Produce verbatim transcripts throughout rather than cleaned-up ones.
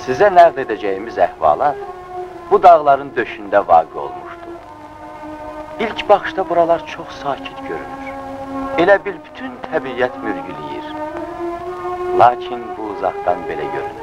Sizə nəql edəcəyimiz əhvalat bu dağların döşündə vaqe olmuşdu. İlk baxışda buralar çox sakit görünür. Elə bil bütün təbiyyət mürgüləyir. Lakin bu uzaqdan belə görünür.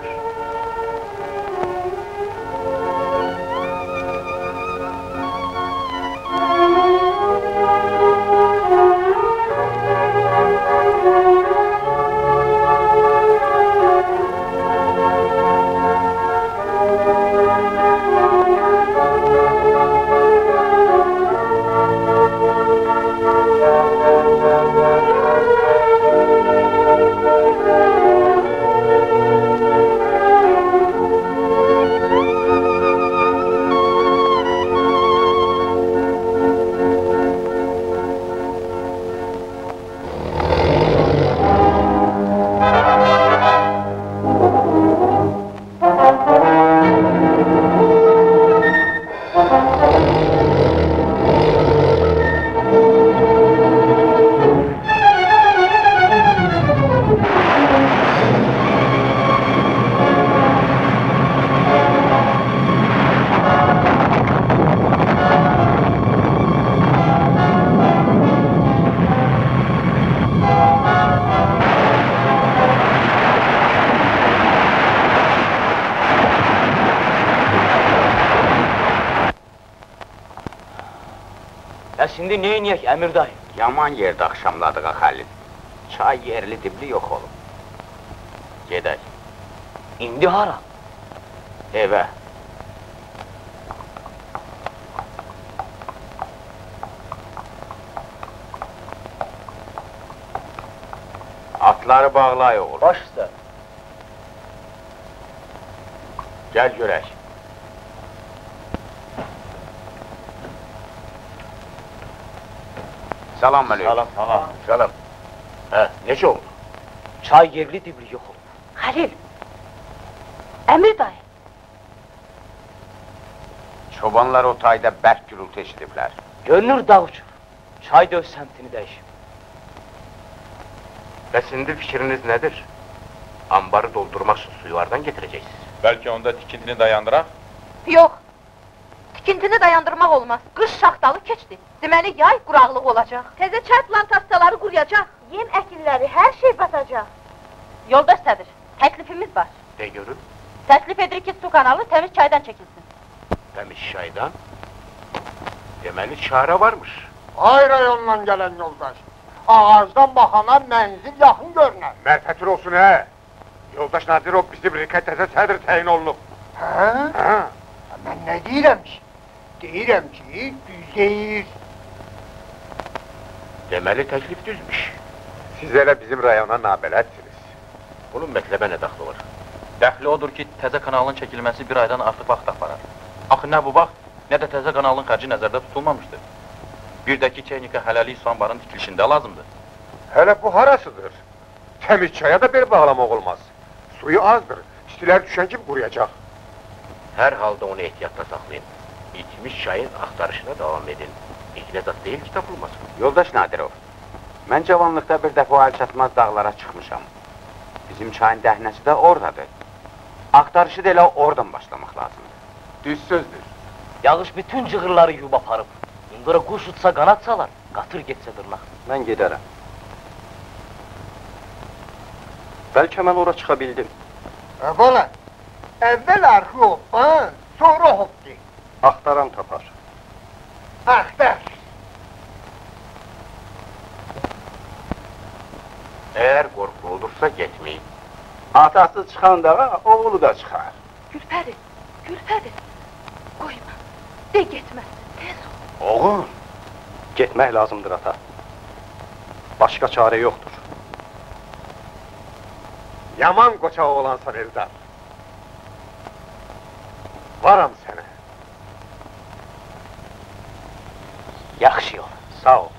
Şimdi neyniyək, Əmir dayı? Yaman yerdə axşamladığa Xəlil. Çay yerli dibli yox olub. Gedək. İndi hara? Evə. Atları bağlay oğul. Baş üstə. Gəl görək. Salam aleyküm. Salam, salam. Salam. Hə, necə oldu? Çay yerli dibli yox olub. Xəlil! Əmir dayı! Çobanlar o tayda bərk gürültü eşidiblər. Görünür dağ uçur. Çay da öz səmtini dəyişib. Bəs indi fikriniz nədir? Ambarı doldurmaq üçün suyu hardan getirəcəksiniz? Bəlkə onda tikintini dayandıraq? Yox! Tikintini dayandırmaq olmaz. Qış şaxtalı keçdi. Deməli, yay quraqlıq olacaq. Təzə çay plantasiyaları quruyacaq. Yem əkinləri, hər şey batacaq. Yoldaş sədir, təklifimiz var. De görün. Təklif edirik ki, su kanalı təmiz çaydan çəkilsin. Təmiz çaydan? Deməli, çarə varmış. Ay rayondan gələn yoldaş. Ağacdan baxana mənzil yaxın görünər. Mərfətir olsun, hə? Yoldaş Nadirov bizim rikət təzə sədr təyin olunub. Hə? Hə? Mən nə deyirəm ki? Deyirəm ki, düz deyir. Deməli, təklif düzmüş. Siz elə bizim rayona nabələdsiniz. Bunun mətləbə nə daxlı var? Dəxli odur ki, təzə kanalın çəkilməsi bir aydan artıq vaxt aparar. Axı nə bu vaxt, nə də təzə kanalın xərci nəzərdə tutulmamışdır. Bir də ki, texnika hələlik su anbarının tikilişində lazımdır. Hələ bu harasıdır? Təmiz çaya da bel bağlamaq olmaz. Suyu azdır, istilər düşən kimi quruyacaq. Hər halda onu ehtiyatla saxlayın. İtmiş çayın axtarışına davam edin. İlk zat deyil ki, tapılmasın. Yoldaş Nadirov, mən cavanlıqda bir dəfə o əl çatmaz dağlara çıxmışam. Bizim çayın dəhnəsi də oradadır. Axtarışı da elə oradan başlamaq lazımdır. Düz sözdür. Yağış bütün cığırları yuyub aparıb. İndora quş utsa qanat salar, qatır getsə dırnaq. Mən gedərəm. Bəlkə mən ora çıxa bildim. E, böyle, əvvəl arxı hoppa, sonra hop deyil. Axtaran tapar. Axtar. Eğer qorxu olursa getməyin. Atası çıxan dağa, oğlu da çıxar. Gülpəri, Gülpəri. Qoyma, de getməsin, tez ol. Oğul, getmək lazımdır ata. Başqa çare yoxdur. Yaman qoçaq oğlansan Eldar. Varam sənə. Yaxşı yol. Sağ ol.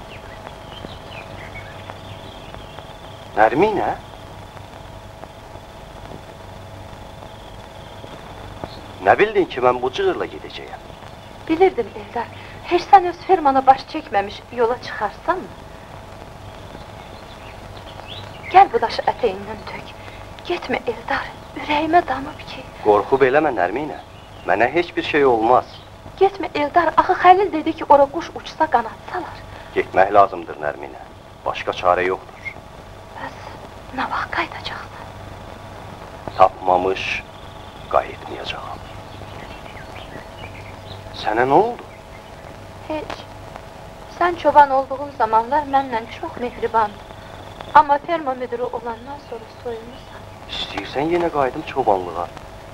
Nərminə? Ne bildin ki ben bu cığırla gideceğim? Bilirdim Eldar. Heç sen öz fermana baş çekmemiş yola çıkarsan mı? Gel bu daşı eteğinden tök. Gitme Eldar. Ürəyimə damıb ki. Qorxub eləmə Nərminə. Mənə heç bir şey olmaz. Gitme Eldar. Axı Xəlil dedi ki ora kuş uçsa qanatsalar. Getmək lazımdır Nərminə. Başqa çare yoxdur. Bəs nə vaxt qayıdacaqsan? Tapmamış qayıtmayacağam. Sənə nə oldu? Heç. Sen çoban olduğun zamanlar mənlə çok mehribandı. Ama ferma müdürü olandan sonra soyulmuşsan. İstəyirsən yenə qayıdım çobanlığa.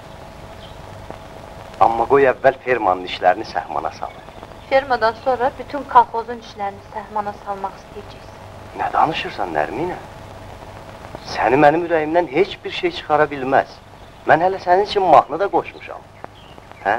Amma qoy əvvəl fermanın işlərini səhmana sal. Fermadan sonra bütün kolxozun işlerini səhmana salmaq istəyəcəksin. Nə danışırsan Nərminə? Səni mənim ürəyimdən heç bir şey çıxara bilməz. Mən hələ sənin üçün mahnı da qoşmuşam. Hə?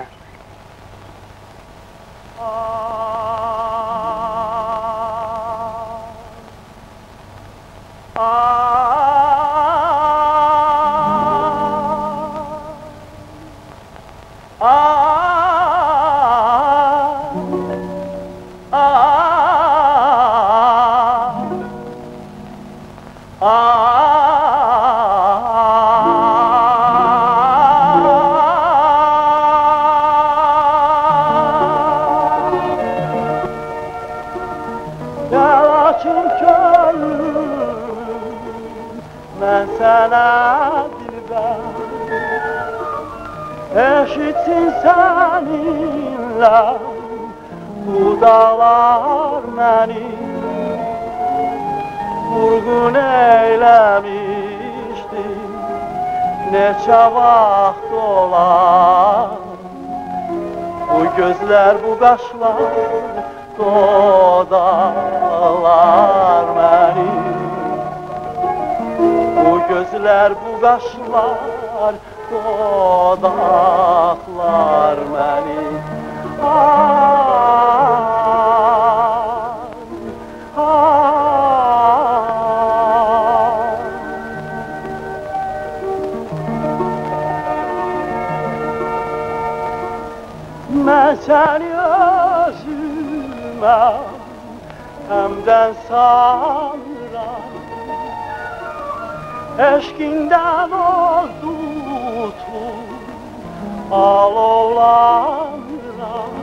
Eşitsin seninle bu dağlar beni vurgun eylemişti neçe vaxt olar bu gözler bu kaşlar dodalar beni bu gözler bu kaşlar dodaklar beni ah, ah. Ben seni özüme hemden sanıram eşkinden oldu alovlanıram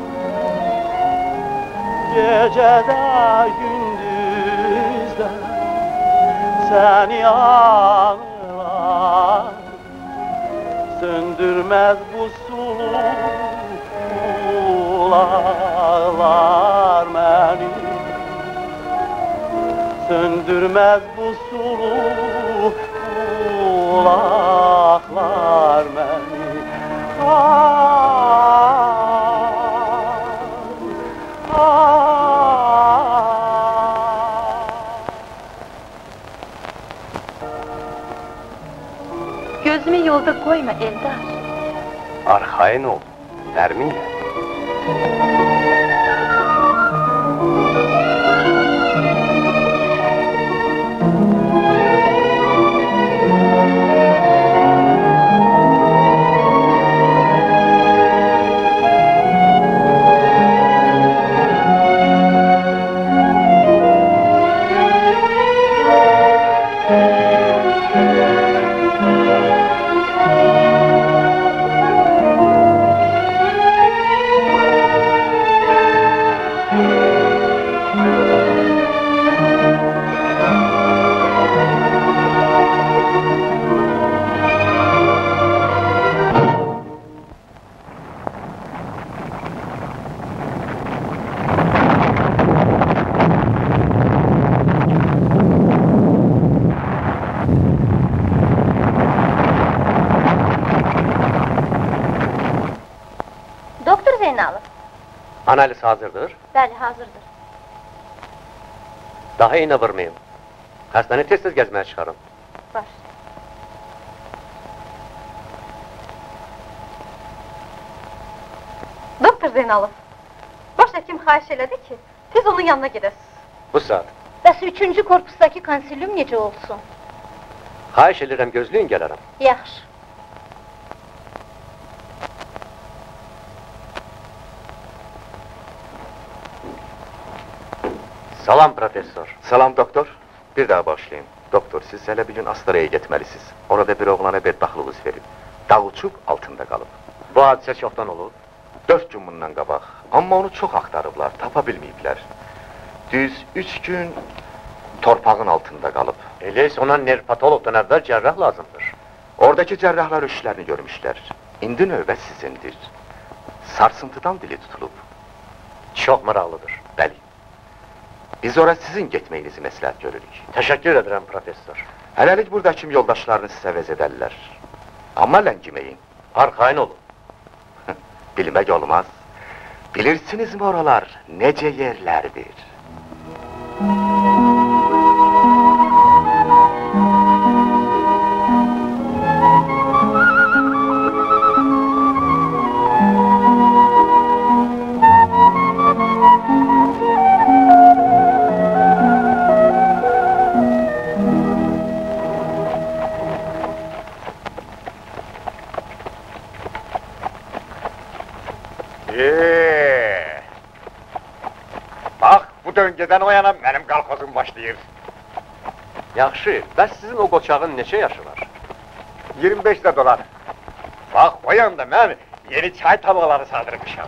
gecede gündüzde seni anılar söndürmez bu sulu kulaklar beni söndürmez bu sulu kulaklar beni ah, ah. Gözümü yolda koyma Eldar. Arxayın ol, Nərminə. Analiz hazırdır. Bəli, hazırdır. Daha iğne vurmayayım. Hastanı tez-tez gezmeye çıkarım. Baş. Doktor Zeynalov, baş hekim xahiş elədi ki, siz onun yanına gidəsiniz. Bu saat. Bəs üçüncü korpusdaki konsilium necə olsun? Xahiş edirəm, gözləyin gələrəm. Yaxşı. Salam professor. Salam doktor. Bir daha başlayın. Doktor, siz hele bir gün Astaraya gitmelisiniz. Orada bir oğlana bir daxlığız verib. Dağ uçub altında qalıb. Bu hadisə çoxdan olub. Dört gün bundan qabaq. Amma onu çox axtarıblar, tapa bilməyiblər. Düz üç gün torpağın altında qalıb. Elə ona nerpatologdan əvvəl cərrah lazımdır. Oradakı cərrahlar işlərini görmüşlər. İndi növbə sizindir. Sarsıntıdan dili tutulub. Çox maraqlıdır. Bəli. Biz ora sizin getməyinizi məsləhət görürük. Təşəkkür edirəm professor. Hələlik buradakı yoldaşlarınız sizə vəz edərlər. Amma ləngiməyin. Arxayın olun. Bilmək olmaz. Bilirsinizmi oralar necə yerlərdir? Eee! Bax, bu döngədən o yana mənim qalxozum başlayır. Yaxşı, bəs sizin o qoçağın neçə yaşı var? iyirmi beş də dolar. Bax, o yanda mən yeni çay tabaqları saldırmışam.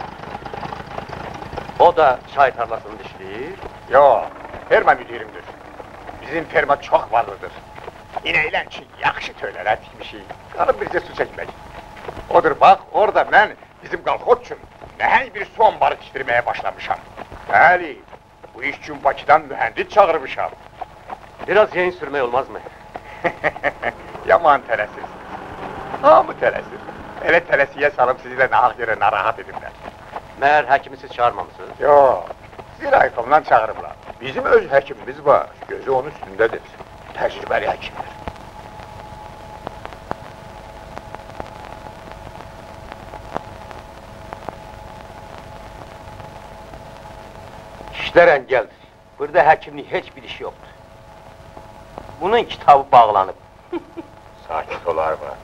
O da çay tarlasını dişləyir? Yox, ferma müdirimdir. Bizim ferma çox varlıdır. İnəklər ki, yaxşı töylərə tikmişik. Qalıb bircə su çəkmək. Odur, bax, orada mən bizim qalxoz üçün nəhəng bir su ambarı tikdirməyə başlamışam. Bəli, bu iş üçün Bakıdan mühəndis çağırmışam. Biraz yayın sürmək olmazmı? Yaman tələsirsiniz. Hamı tələsir. Elə tələsiyə salıb sizi də nahaq yerə narahat edimlər. Məhər həkimi siz çağırmamışsınız? Yox, sizi raykomdan çağırıblar. Bizim öz həkimimiz var, gözü onun üstündədir. Təcrübəli həkimdir. İşlər əngəldir. Burada həkimlik heç bir iş yoxdur. Bunun kitabı bağlanıb. Sakit ol arvad.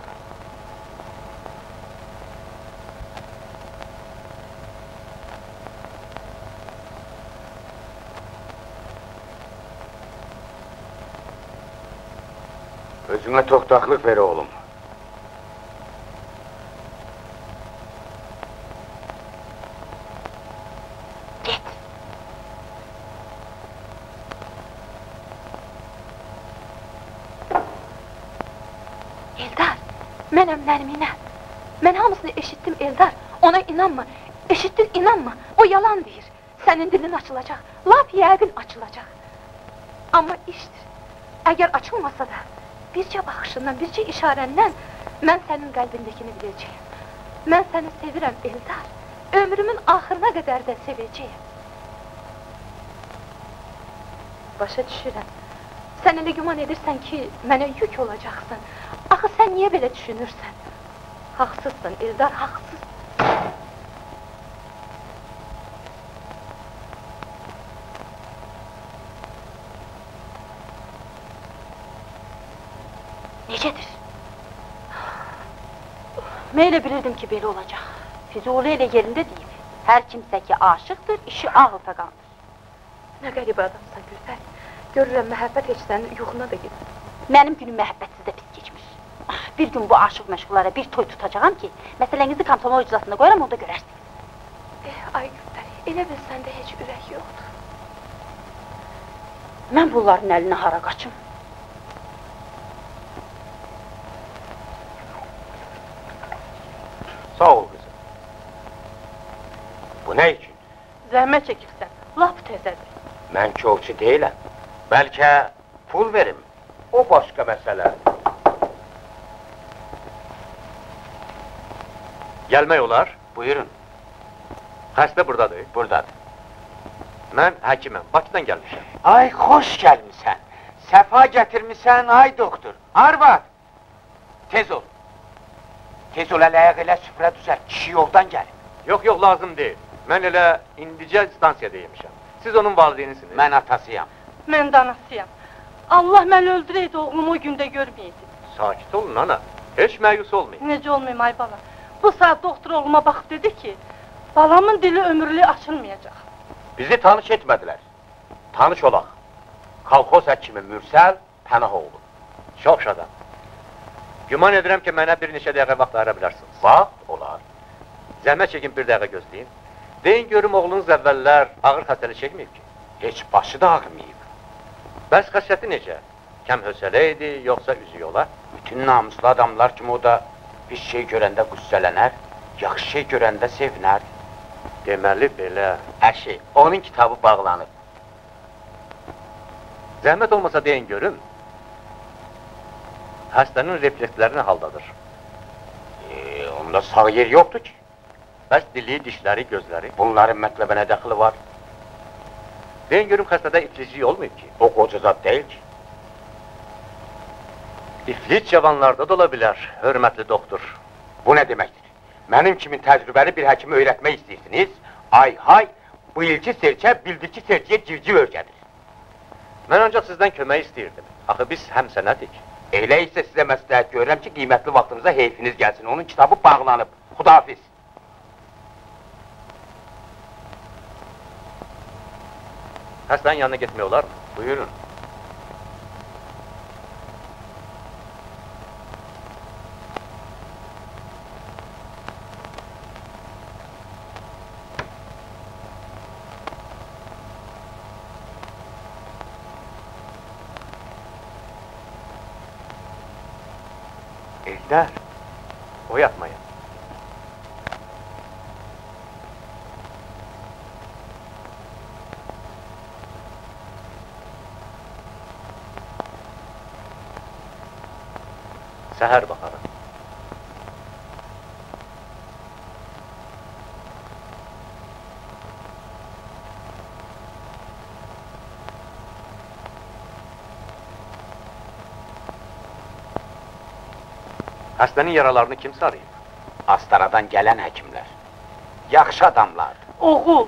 Özüne toxtaqlıq ver oğlum. Get. Eldar, mənəm Nərminə. Mən hamısını eşittim Eldar. Ona inanma. Eşittin inanma. O yalan deyir. Sənin dilin açılacaq. Lap yəqin açılacaq. Amma işdir. Əgər açılmasa da bircə baxışından, bircə işarəndən mən sənin qəlbindəkini biləcəyim. Mən səni sevirəm Eldar. Ömrümün axırına qədər də sevəcəyim. Başa düşürəm. Sən elə güman edirsən ki, mənə yük olacaqsın. Axı sən niyə belə düşünürsən? Haqsızsın Eldar, haqsız. Necədir? Mən elə bilirdim ki, belə olacaq. Füzuli elə yerində deyib. Hər kimsə ki, aşıqdır, işi ağıl fəqandır. Nə qəribə adamsan Gülpər. Görürəm, məhəbbət heç sənin yuxuna da gedir. Mənim günüm məhəbbətsiz də pis geçmiş. Bir gün bu aşıq məşğullara bir toy tutacağam ki, məsələnizi komsomol iclasında qoyaram, orada görərsiniz. Eh, ay Gülpər, elə bil səndə heç ürək yoxdur. Mən bunların əlinə hara qaçım? Sağ ol kızım. Bu ne için? Zəhmət çəkirsən, lap təzədir. Mən çolçu deyiləm. Bəlkə pul verim. O başqa məsələ. Gəlmək olar? Buyurun. Xəstə buradadır. Buradadır. Mən həkiməm, Bakıdan gəlmişəm. Ay, xoş gəlmişsən. Səfa gətirmişsən, ay doktor. Arvad, tez ol. Tez ol, ələyək elə süfrə düzəl, kişi yoldan gəlib. Yox, yox, lazım deyil. Mən elə indicə stansiyada yemişəm. Siz onun valideynisiniz. Mən atasıyam. Mən də anasıyam. Allah məni öldürəydi, oğlumu o gündə görməyəydi. Sakit olun ana, heç məyus olmayın. Necə olmayayım ay bala? Bu saat doktor oğluma baxıb dedi ki, balamın dili ömürlü açılmayacaq. Bizi tanış etmədilər. Tanış olaq. Kolxoz həkimi Mürsəl Pənahoğlu. Çox şadam. Güman edirəm ki, mənə bir neçə dəqiqə vaxt ayıra bilərsiniz. Vaxt? Olar. Zəhmət çəkin, bir dəqiqə gözləyin. Deyin görüm, oğlunuz əvvəllər ağır xəstəlik çəkməyib ki? Heç başı da ağrımayıb. Bəs xəstəti necə? Kəm hösələ idi, yoxsa üzü yola? Bütün namuslu adamlar kimi o da bir şey görəndə qüssələnər, yaxşı şey görəndə sevinər. Deməli belə. Əşi, onun kitabı bağlanıb. Zəhmət olmasa deyin görüm. Həstənin reflekslərini haldadır. E, onda sağ yer yoxdur ki. Bəs dili, dişləri, gözləri. Bunların mətləbə nə dəxili var? Deyin görüm, xəstədə ifliclik olmayıb ki. O qoca zat deyil ki. İflic cavanlarda da ola bilər, hörmətli doktor. Bu nə deməkdir? Mənim kimi təcrübəli bir həkimi öyrətmək istəyirsiniz? Ay hay, bu ilki serçə bildiki serçəyə civciv öyrədir. Mən ancaq sizdən kömək istəyirdim. Axı biz həm sənədik. Elə isə sizə məsləhət görürəm ki, qiymətli vaxtınıza heyfiniz gəlsin. Onun kitabı bağlanıb. Xudahafiz. Həstənin yanına getmək olar mı? Buyurun. Eldar, o yatmaya. Səhər baxarım. Həstənin yaralarını kim sarıyıb? Astaradan gələn həkimlər. Yaxşı adamlardır. Oğul,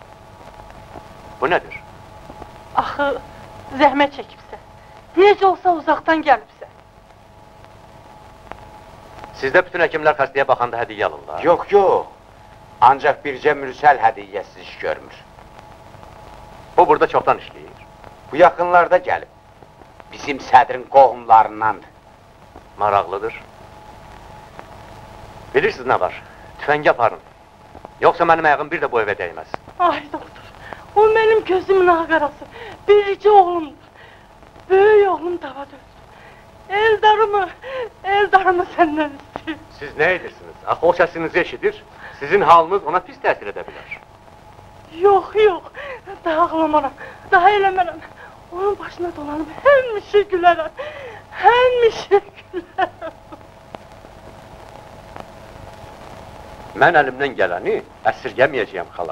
Bu nədir? axı zəhmət çəkibsə, necə olsa uzaqdan gəlibsə. Sizdə bütün həkimlər xəstəyə baxanda hədiyyə alırlar. Yox, yox. Ancaq bircə Mürsəl hədiyyəsiz iş görmür. O burada çoxdan işləyir. Bu yaxınlarda gəlib. Bizim sədrin qohumlarındandır. Maraqlıdır. Bilirsiniz nə var? Tüfəngi aparın. Yoxsa mənim ayağım bir də bu evə dəyməz. Ay doktor, o mənim gözümün ağarası, biricə oğlumdur. Böyük oğlum davadır. Eldarımı, Eldarımı səndən istəyir. Siz nə edirsiniz? Axı o səsinizi eşidir, sizin halınız ona pis təsir edə bilər. Yox, yox, daha ağlamaram, daha eləmərəm. Onun başına dolanıb həmişə gülərəm, həmişə gülərəm. Mən əlimdən gələni əsirgəməyəcəyəm xala.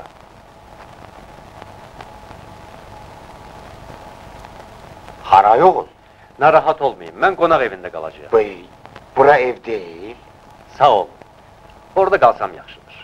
Haray oğul. Narahat olmayın, mən qonaq evində qalacağım. Bey, bura ev deyil. Sağ ol. Orada qalsam yaxşıdır.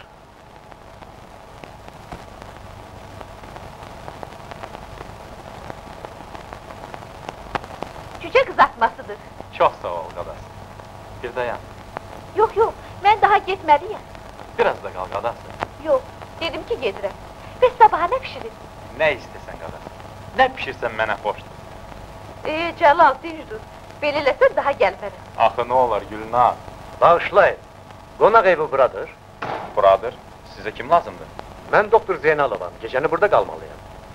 Cücə qızartmasıdır. Çox sağ ol, qadası. Bir dayan. Yox, yox, mən daha getməliyəm. Biraz da qal, qadası. Yox, dedim ki gedirəm. Bəs sabaha nə pişirir? Nə istəsən, qadası. Nə pişirsən mənə xoşdur. Ee, Cəlal, düzdür. Belə eləsən daha gəlmərəm. Axı nə olar, Gülnar? Bağışlayın. Qonaq evi buradır. Buradır. Sizə kim lazımdır? Mən doktor Zeynalovam. Gecəni burada qalmalıyam.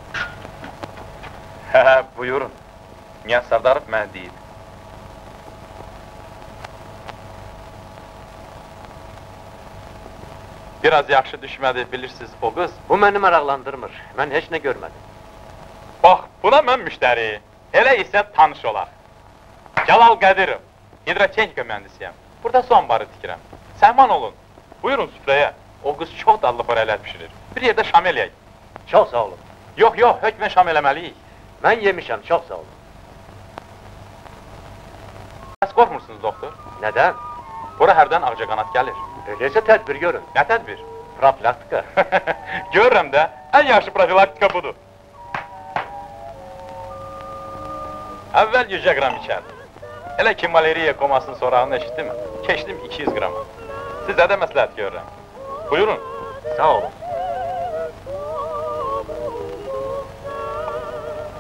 Hə, hə, buyurun. Niyə Sardarov mənə deyil? Biraz yaxşı düşmədi, bilirsiniz o qız. Bu məni maraqlandırmır. Mən heç nə görmədim. Bax, buna mən müştəri. Elə isə tanış olaq. Cəlal Qədirov, hidrotexnika mühəndisiyəm. Burada su ambarı tikirəm. Səhman olun. Buyurun süfrəyə. O qız çox dadlı xörəklər pişirir. Bir yerdə şam eləyək. Çox sağ olun. Yox, yox, hökmən şam eləməliyik. Mən yemişəm, çox sağ olun. Bəs qorxmursunuz, doktor? Nədən? Bura hərdən ağcaqanad gəlir. Öyleysə tədbir görün. Nə tədbir? Profilaktika. Görürəm də, ən yaxşı profilaktika budur. Əvvəl yüz qram içərdim. Elə ki, malariya komasının sorağını eşitdim, keçdim iki yüz qrama. Sizə də məsləhət görürəm. Buyurun. Sağ olun.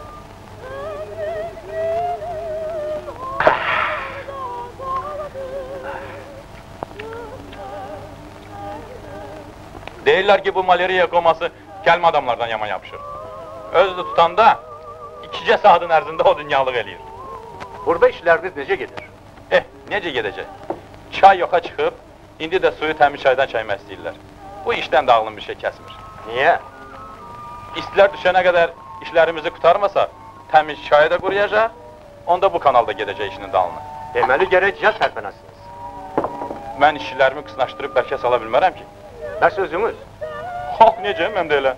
Deyirlər ki, bu malariya koması kəlmə adamlardan yaman yapışır. Özü tutanda ikicə saatın ərzində o dünyalıq eləyir. Burada işləriniz necə gedir? Eh, necə gedəcək? Çay yoxa çıxıb, indi də suyu təmiz çaydan çaymaq istəyirlər. Bu işdən də ağlım bir şey kəsmir. Niyə? İstilər düşənə qədər işlərimizi qutarmasa, təmiz çayı da quruyacaq, onda bu kanalda gedəcək işinin dalına. Deməli gərək cəz tərpənəsiniz. Mən işçilərimi qısnaşdırıb bəlkə sala bilmərəm ki. Bəs özümüz? Ha, necə, mən də elə.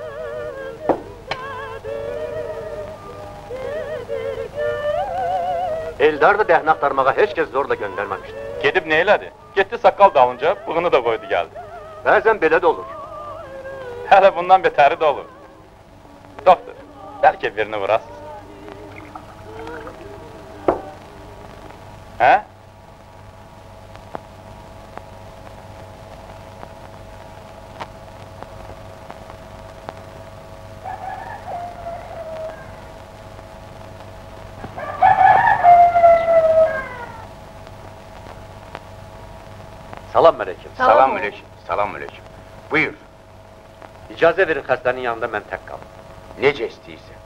Eldar da dəhnə axtarmağa heç kəs zorla göndərməmişdi. Gedib nə elədi? Getdi saqqal dalınca, bığını da qoydu gəldi. Bəzən belə də olur. Hələ bundan betəri də olur. Doktor, bəlkə birini vurasınız. Hə? Salam mələkəm. Salam mələkəm. Salam mələkəm. Buyur. İcazə verin xəstənin yanında mən tək qalım. Necə istəyirsən?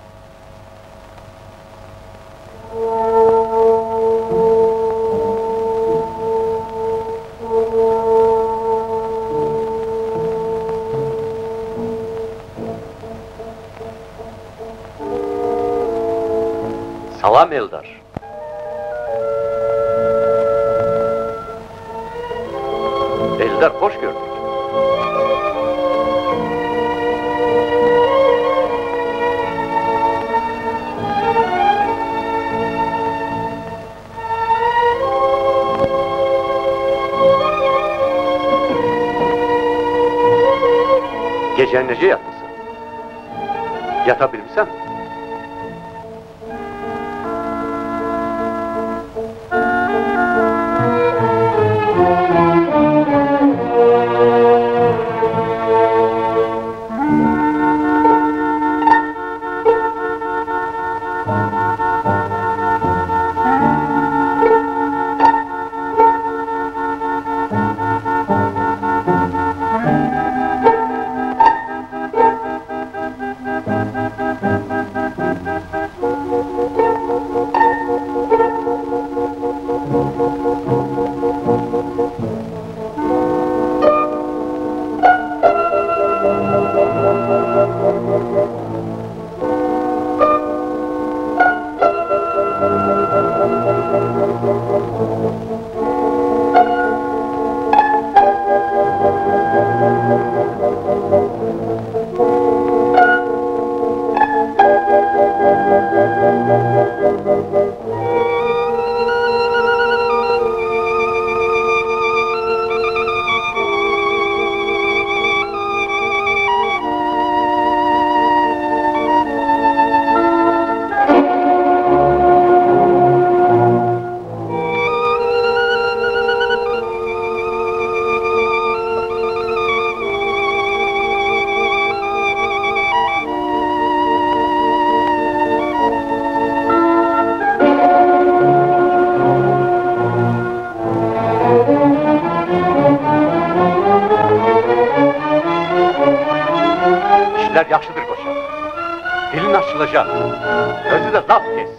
Salam Eldar. Eldar, hoş gördük. Gecen necə yatmışsın? Yata bilmişsən mi? Yaxşıdır qoşa. Dilin açılacaq. Özü də laf kes.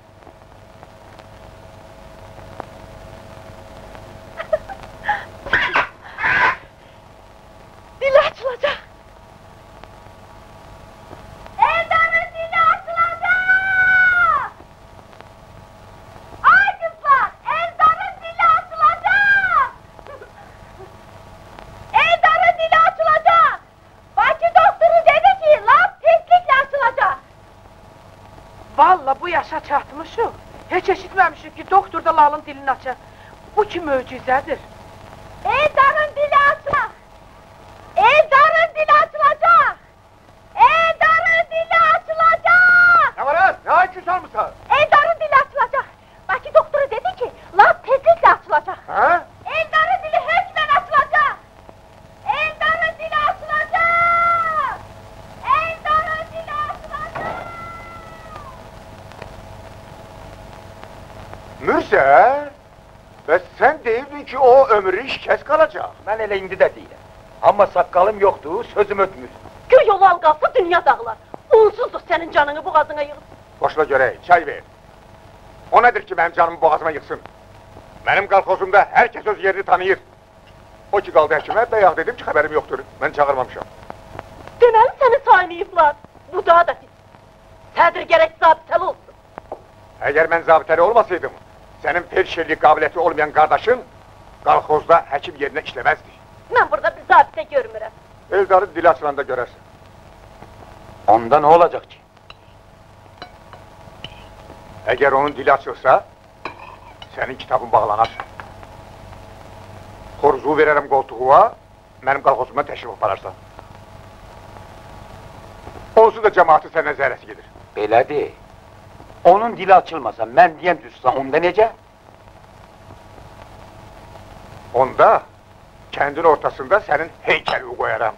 Dili açılacaq. Eldar'ın dili açılacaq. Ay kızlar, Eldar'ın dili açılacaq. Eldar'ın dili açılacaq. Bakı doktoru dedi ki, laf tezlikle açılacaq. Vallahi bu yaşa çatmışıq. Heç eşitməmişik ki, doktor da Lalın dilini açar. Bu ki möcüzədir. Eldar'ın dili açılacaq. Eldar'ın dili açılacaq. Eldar'ın dili açılacaq. Ne var az? Ne acı sarmısan? Eldar'ın dili açılacaq. Bakı doktoru dedi ki, laf tezlikle açılacaq. Ha? Eldar'ın dili hökmen açılacaq. Eldar'ın dili açılacaq. Eldar'ın dili açılacaq. Mürser, ve sen deyirdin ki o ömrü işkəs qalacaq. Mən elə indi də deyirəm. Amma saqqalım yoxdur, sözüm ötmür. Göy yolu al qalsa dünya dağılar. Onsuzdur senin canını boğazına yığılsın. Boşla görək, çay ver. O nədir ki, mənim canımı boğazıma yıxsın? Mənim qalxozumda hər kəs öz yerini tanıyır. O ki qaldı həkimə, bəyaq dedim ki, xəbərim yoxdur. Mən çağırmamışam. Deməli səni saymayıblar. Bu daha da pis. Sədr gərək zabitəli olsun. Əgər mən zabitəli olmasaydım, sənin perşirlik qabiliyyəti olmayan qardaşın qalxozda həkim yerinə işləməzdi. Mən burada bir zabitə görmürəm. Eldarı dili açılanda görərsən. Onda ne olacak ki? Əgər onun dili açılsa, sənin kitabın bağlanar. Xoruzu verərəm qoltuğuna, mənim qalxozumdan təşrif apararsan. Onsuz da cəmaatı səndən zərəsi gedir. Belədir. Onun dili açılmasa, mən deyən düzsə, onda necə? Onda, kəndin ortasında sənin heykəlini qoyaram.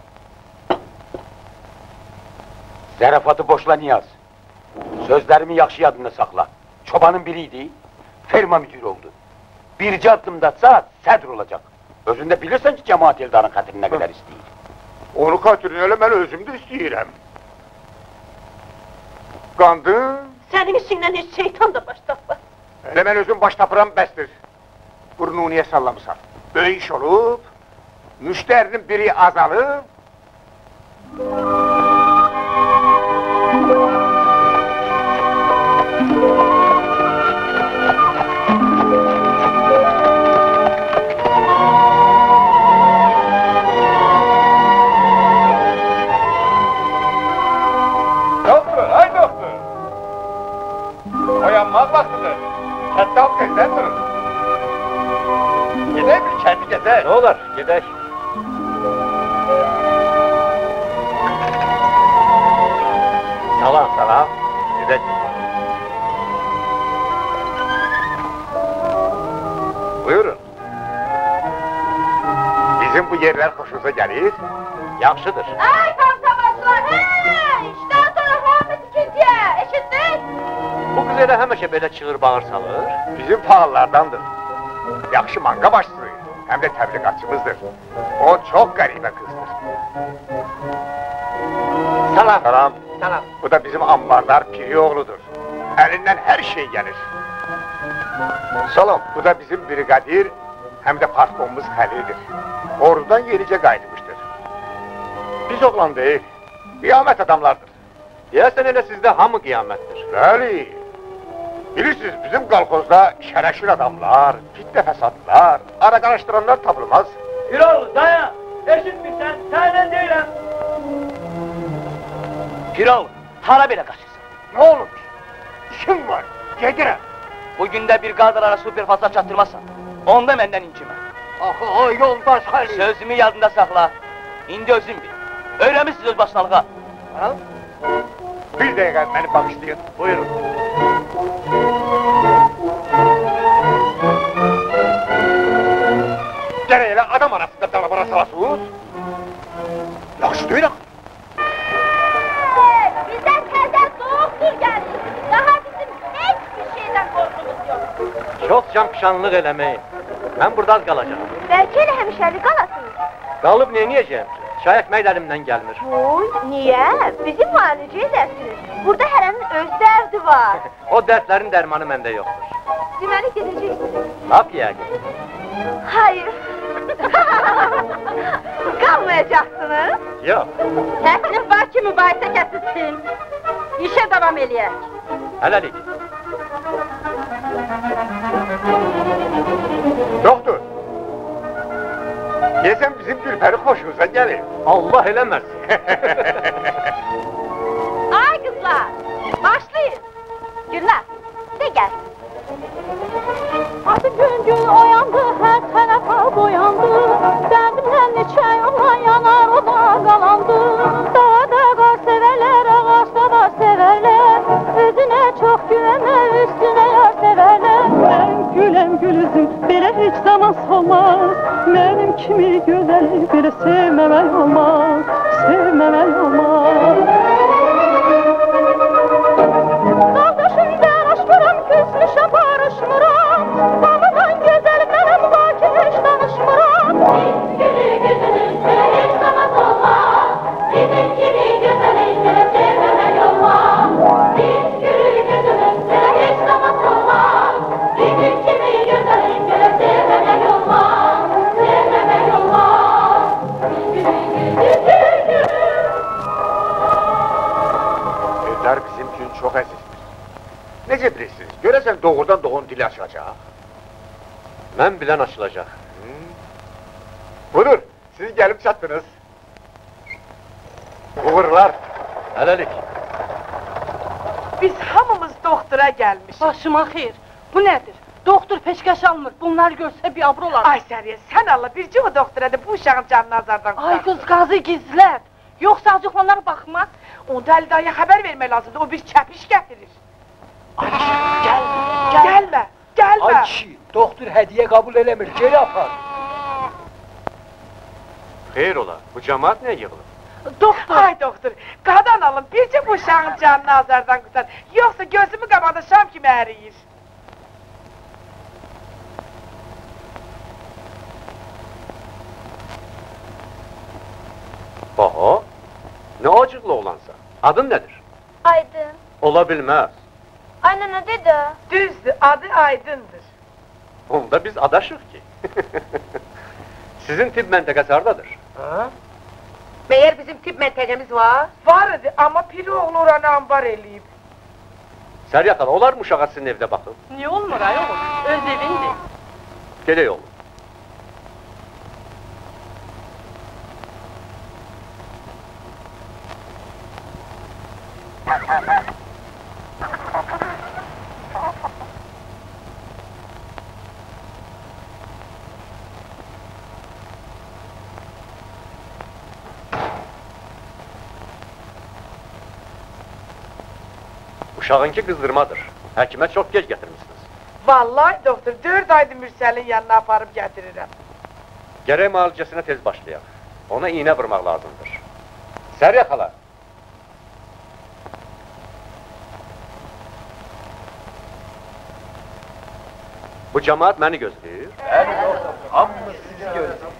Zərafatı boşla Niyaz. Sözlərimi yaxşı yadında saxla. Çobanın biriydi, ferma müdürü oldu. Birci addımdatsa sədr olacaq. Özündə bilirsən ki, cəmaat Eldarın xətrini nə qədər istəyir. Onu xətrini elə mən özüm də istəyirəm. Qandın? Sənin işindən heç şeytan da baş tapmaz. Elə mən özüm baş tapıram, bəsdir. Burnunu niyə sallamısan? Böyük iş olub, müştərinin biri azalıb. Doktor, ay doktor! Oyanmaq vaxtıdır. Kətdə al tezdən durun. Gedək bir kəndi gedək. Ne olur, gedək. Salam, salam. Gedək. Buyurun. Bizim bu yerler hoşunuza gelir. Yaxşıdır. Ay kamsavaşlar, hey! İşten sonra hamı tikintiye, eşittin? Bu kız elə həmişə belə çığır bağır salır. Bizim pahalılardandır. Yaxşı manga başçısı, hem de təbliğatçımızdır. O çok garibə kızdır. Salam. Salam. Salam. Bu da bizim ambarlar piri oğludur. Elinden her şey gelir. Salam. Bu da bizim brigadir, hem de partkomumuz Halil'dir. Ordudan yenice qayıtmışdır. Biz oğlan değil, kıyamet adamlardır. Deyəsən elə sizdə hamı qiyamətdir. Bəli. Bilirsiniz, bizim qalxozda şərəşir adamlar, fitne fəsadlar, ara qarıştıranlar tapılmaz. Piroğlu, dayan! Eşitmirsən, səndən deyirəm. Piroğlu, hara belə qaçırsan? Ne olur? İşim var, gedirəm. Bugün də bir qadınlara super fasa çatdırmasan, onda məndən incimə. Axı o yoldaş Halil. Sözümü yadında saxla. İndi özün bil. Öyrəmişsiniz öz başlalığa. Ha? Bir dəqiqə məni bağışlayın. Buyurun. Gərək elə adam arasında dalabara salasınız. Yaxşı deyirəm. Bizden təzə doktor gəlir. Daha bizim heç bir şeydən qorxumuz yox. Çox canpişanlıq eləməyin. Mən burada az qalacağım. Bəlkə elə həmişəli qalasınız. Qalıb neyniyəcəyəm? Çay ekmək də əlimdən gəlmir. Oy, niyə? Bizim müalicə edərsiniz. Burada hərənin öz dərdi var. O dərdlərin dərmanı məndə yoxdur. Deməli gedəcəksiniz. Lap yəqin. Hayır. Qalmayacaqsınız. Yox. Təklif var ki, mübahisə kəsilsin. İşə davam eləyək. Hələlik. Doktor. Deyəsən bizim Gülpəri xoşunuza gəlir. Allah eləməsin. Ay qızlar, başlayın. Güllər, de gəl. Artık gün gün oyandı, her tarafa boyandı. Derdimle neçə yola yanar, o da qalandı. Dağda qar severler, ağaçda da severler. Özüne çok güvenme, üstüne yar severler. Ben gülem gülüzüm, belə hiç zaman solmaz. Benim kimi güzeli belə sevmemek olmaz, sevmemek olmaz. Kardeşim ben aşkıram, küsmüşe barışmıram. Babadan güzel benim baki hiç danışmıram. Gülü güzünü söyle. mümkün, çox əzizdir. Necə bilirsiniz? Görəsən doğrudan doğun dili açılacaq. Mən bilən açılacaq. Budur, siz gəlib çatdınız. Uğurlar. Hələlik. Biz hamımız doktora gelmişik. Başıma xeyir. Bu nedir? Doktor peşkeş almır. Bunlar görse bir abro olar. Ay Səriyə, sen Allah bircə o doktora da bu uşağın canını azardan kurtarsın. Ay kız gazı gizlet. Yoksa acıklanlar bakmaz. Onda Ali dayıya haber vermək lazımdır. O bir kəpiş getirir. Ay kişi, gelme, Gelme, gelme. Ay kişi, doktor hediye kabul edemir, geri yapar. Xeyr ola, bu cemaat nə yığılır? Doktor. Ay doktor, qadan alın, bircə bu uşağın canını azardan kurtar. Yoksa gözümü qabağında şam kimi əriyir. Baha, ne acıqlı oğlansa. Adın nedir? Aydın. Ola bilmez. Aynen ne dedi? Düzdür, adı Aydındır. Onda biz adaşıq ki. Sizin tip məntəqəsi hardadır? Ha? Meğer bizim tip menteğemiz var. Var idi, ama piri oğlu oranı ambar eləyib. Səryaqal, olar mı uşağa sizin evdə baxın? Niye olmur ay oğul? Öz evindir. Gedək oğlum. Uşağınki qızdırmadır. Həkimə çox gec gətirmişsiniz. Vallahi doktor, dörd aydır Mürsəlin yanına aparıb gətirirəm. Gərək müalicəsinə tez başlayaq. Ona iğnə vurmaq lazımdır. Səriyə xala. Bu cemaat məni gözləyir. Bəli doktor, hamımız sizi gözləyir.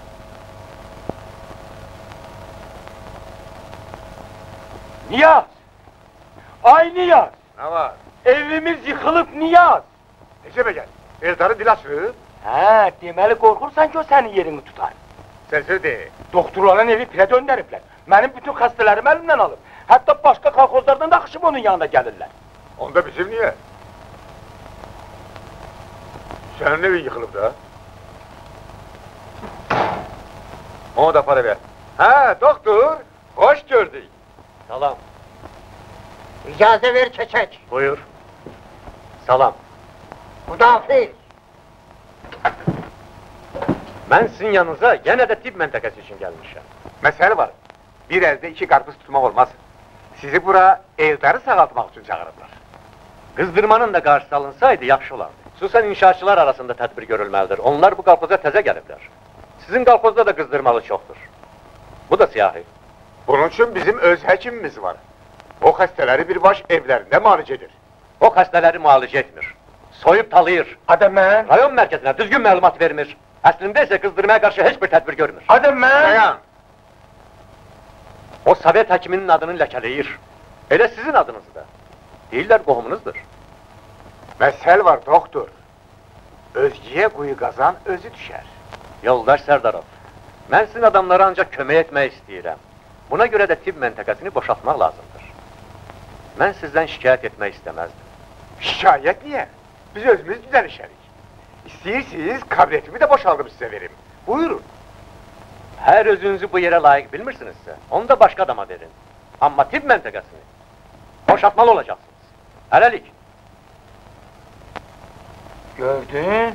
Niyaz! Ay Niyaz! Ne var? Evimiz yıkılıp Niyaz! Necə be gəl? Eldarın dili açılıb. He, demeli korkursan ki o senin yerini tutar. Sen söz de. Doktorların evi pire döndürüpler. Benim bütün hastalarımı elimden alıp, hatta başka kolkozlardan da akışıp onun yanına gelirler. Onda bizim niye? Senin evin yıkılıp da. Ona da para ver. Ha doktor, hoş gördük. Salam. İcazə ver keçək. Buyur. Salam. Müdafiz. Mən sizin yanınıza yenə də tibb məntəqəsi üçün gəlmişəm. Məsələ var. Bir əldə iki qarpız tutmaq olmaz. Sizi bura Eldarı sağaltmaq üçün çağırırlar. Qızdırmanın da qarşısı alınsaydı yaxşı olardı. Xüsusən inşaatçılar arasında tədbir görülməlidir. Onlar bu qalxoza təzə gəliblər. Sizin qalxozda da qızdırmalı çoxdur. Bu da siyahi. Bunun üçün bizim öz həkimimiz var. O xəstələri birbaş evlərində müalicə edir. O xəstələri müalicə etmir. Soyub talayır. Adam mən? Rayon mərkəzinə düzgün məlumat vermir. Əslində isə qızdırmaya qarşı heç bir tədbir görmür. Adam mən? Dayan! O Sovet həkiminin adını ləkələyir. Elə sizin adınızı da. Deyirlər qohumunuzdur. Məsəl var doktor. Özgəyə quyu qazan özü düşər. Yoldaş Sərdarov, mən sizin adamlara ancaq kömək etmək istəyirəm. Buna görə də tibb məntəqəsini boşaltmaq lazımdır. Mən sizdən şikayət etmək istəməzdim. Şikayət niyə? Biz özümüz düzəlişərik. İstəyirsiniz, kabinetimi də boşaldıb sizə verim. Buyurun. Hər özünüzü bu yerə layiq bilmirsinizsə, onu da başqa adama verin. Amma tibb məntəqəsini boşaltmalı olacaqsınız. Hələlik. Gördün?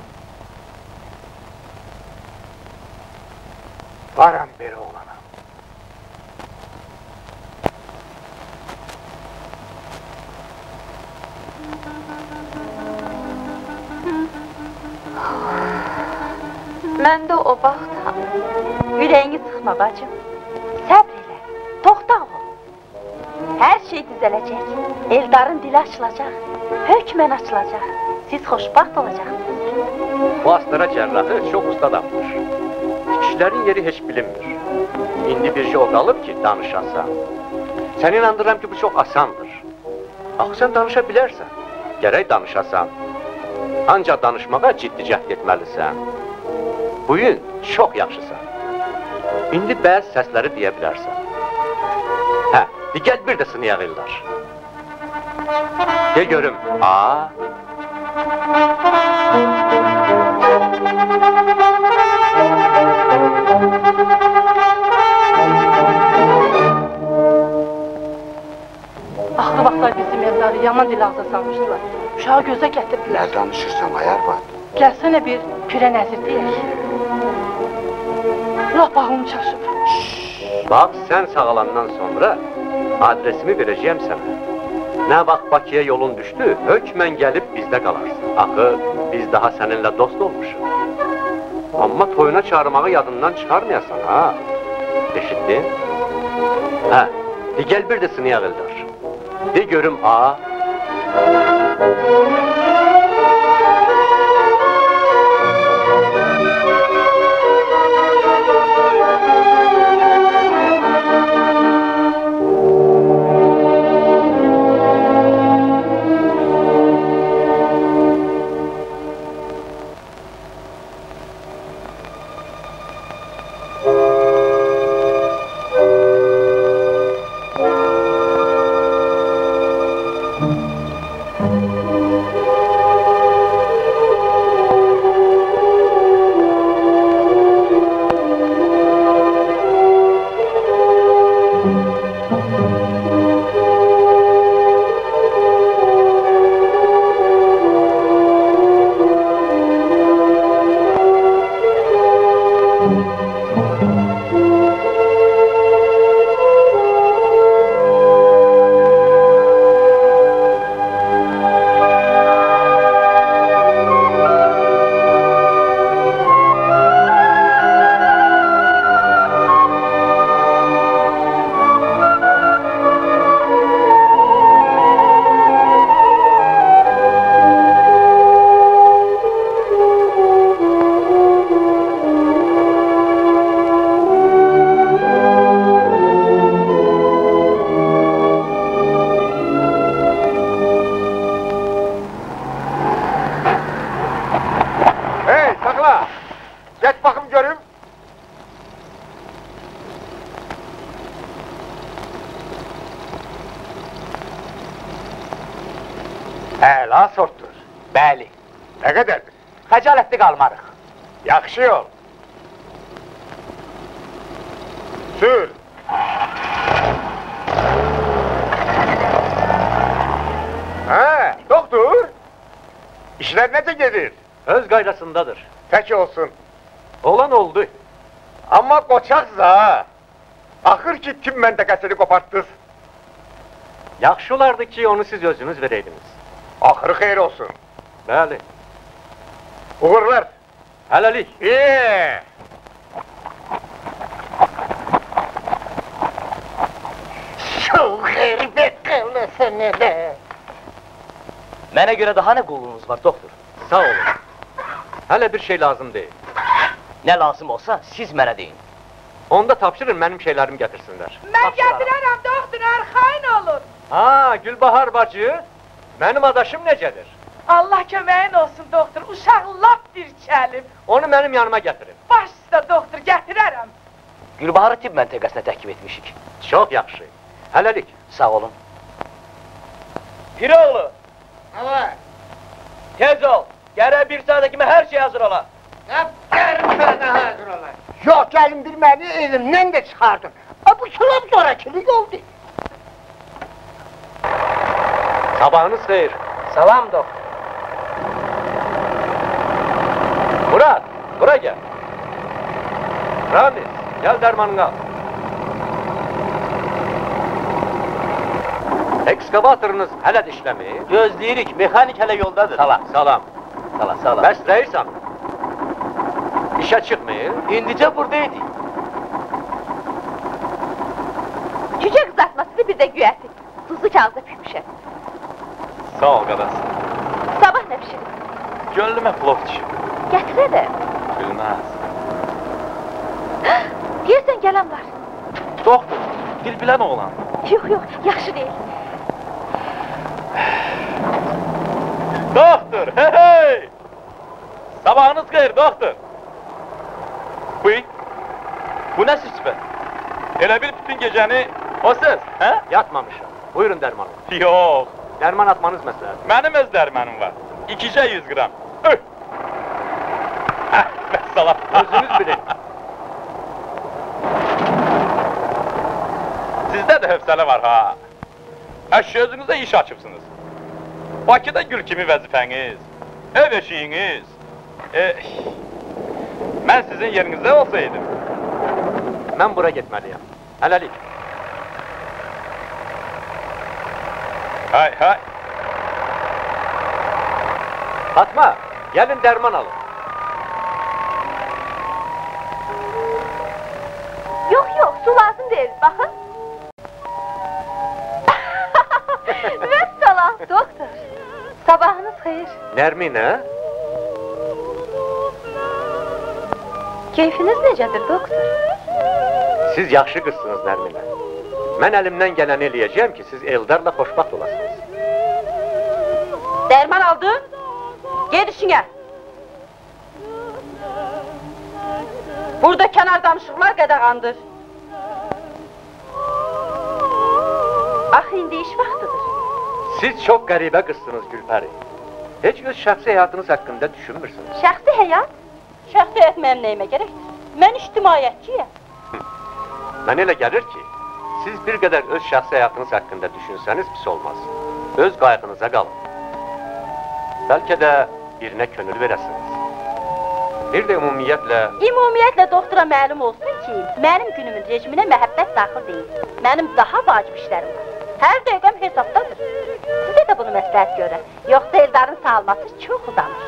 Varam beri oğlana. Mən də o vaxtam. Ürəyini sıxma bacım. Səbr elə, toxta ol. Hər şey düzələcək. Eldarın dili açılacaq. Hökmən açılacaq. Siz xoşbaxt olacaqsınız. Bu astara cərrahı çox usta adamdır. Dikişlərin yeri heç bilinmir. İndi bir şey o qalıb ki, danışasan. Səni inandırıram ki, bu çox asandır. Axı sən danışa bilərsən. Gərək danışasan. Ancaq danışmağa ciddi cəhd etməlisən. Bu gün çox yaxşısan. İndi bəzi səsləri deyə bilərsən. Hə, digər bir də sınıyaq illər. De görüm. Aa. Axı vaxtlar bizim evləri yaman dil ağza salmışdılar. Uşağı gözə gətirdilər. Ne danışırsan ayar var? Gəlsənə bir pirə nəzir deyək. Lap ağım çaşıb. Bak sen sağalandan sonra adresimi vereceğim sana. Ne bak Bakıya yolun düştü, hökmen gelip bizde kalarsın. Akı biz daha seninle dost olmuşuz. Ama toyuna çağırmağı yadından çıkarmayasan ha. Eşittin? Ha, de gel bir de sınıya Eldar. De görüm ha. Əla sortdur. Bəli. Nə qədərdir? Xəcalətli qalmarıq. Yaxşı yol. Sür. Ha, doktor. İşler necə gedir? Öz qaydasındadır. Peki olsun. Olan oldu. Amma qoçaqsız ha. Axır ki tim məntəqəsini qopartdınız. Yaxşı olardı ki onu siz özünüz vereydiniz. Axırı xeyir olsun. Bəli. Uğurlar. Hələlik. İyi. Çok herbet kılırsın hele. Mənə görə daha nə qulluğunuz var, doktor? Sağ olun. Hələ bir şey lazım değil. Nə lazım olsa, siz mənə deyin. Onda tapşırın benim şeylerimi getirsinler. Mən gətirərəm, doktor, arxayın olun. Ha, Gülbahar bacı. Benim adaşım necədir? Allah köməyin olsun, doktor, uşaq lap bir kəlim. Onu benim yanıma getirin. Baş üstə, doktor, gətirərəm. Gülbaharı tibb məntəqəsinə təklif etmişik. Çok yaxşı. Hələlik. Sağ olun. Piroğlu, Evet. tez ol. Gərək bir saate kimi hər şey hazır ola. Ne bana hazır olan. Yok gelin bir beni evimden de çıkardın. Ha bu sıram sonrakilik oldu. Sabahınız xeyir. Salam doktor. Murat, buraya gel. Ramiz, gel dermanını al. Ekskavatörünüz hələ də işləmir. Gözləyirik, mexanik hələ yoldadır. Salam. Salam. Sala, sala. Bəs rəyirsən? İşə çıxmır. İndicə buradaydı. Cüce kızartmasını bir de güversin. Tuzlu kağıda pişmişe. Sağ ol qadası. Sabah ne pişirin? Gönlümə plov düşüb. Getire de. Gülnaz. Deyirsən gələn var. Doktor, dil bilən oğlan. Yok yok, yaxşı değil. Doktor, hey hey! Sabahınız xeyir, doktor. Buyur. Bu nə sifət? Elə bil bütün gecəni o siz, hə? Yatmamışam. Buyurun dermanı. Yox, Dərman atmanız məsləhət. Mənim öz dərmanım var. İkicə yüz qram. Öh! Hə, məsələ. Özünüz bilin. Sizdə də hövsələ var ha. Əşi özünüzə iş açıbsınız. Bakıda gül kimi vəzifəniz, ev eşiyiniz. Eh, mən sizin yerinizdə olsaydım. Mən bura getməliyəm. Hələlik. Hay hay. Fatma, gəlin dərman alın. Yox, yox, su lazım deyil, baxın. Vəssalam, doktor. Sabahınız xeyir. Nərminə? Keyfiniz necədir, doktor? Siz yaxşı qızsınız, Nərminə. Mən əlimdən gələni eləyəcəyəm ki, siz Eldarla xoşbaxt olasınız. Dərman aldın? Ged işinə. Burada kənar danışıqlar qədəğandır. Axı, indi iş vaxtıdır. Siz çox qəribə qızsınız, Gülpəri. Heç öz şəxsi həyatınız haqqında düşünmürsünüz. Şəxsi həyat? Şəxsi həyat mənim nəyimə gərəkdir? Mən ictimaiyyətçiyəm. Mən elə gəlir ki, siz bir qədər öz şəxsi həyatınız haqqında düşünsəniz pis olmaz. Öz qayğınıza qalın. Bəlkə də birinə könül verəsiniz. Bir də ümumiyyətlə... Ümumiyyətlə doktora məlum olsun ki, mənim günümün rejiminə məhəbbət daxil deyil. Mənim daha vacib işlərim var. Hər dəqiqəm hesabdadır. Sizə də bunu məsləhət görə. Yoxsa Eldarın sağalması çox uzanır.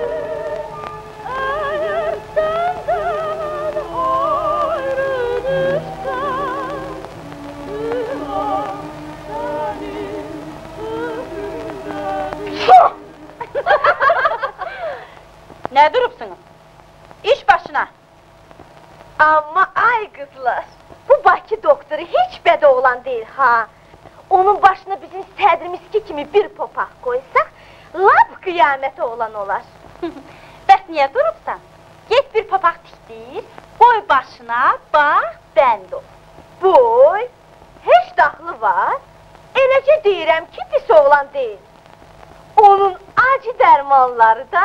Nə durubsunuz? İş başına. Amma ay qızlar, bu Bakı doktoru heç bədə oğlan deyil ha. Onun başına bizim sədrimiski kimi bir popaq qoysaq, lap qiyamətə olan olar. Bəs niyə durubsan? Get bir popaq tikdir, qoy başına, bax, bənd ol. Boy, heç daxlı var. Eləcə deyirəm ki, pis oğlan deyil. Onun acı dərmanları da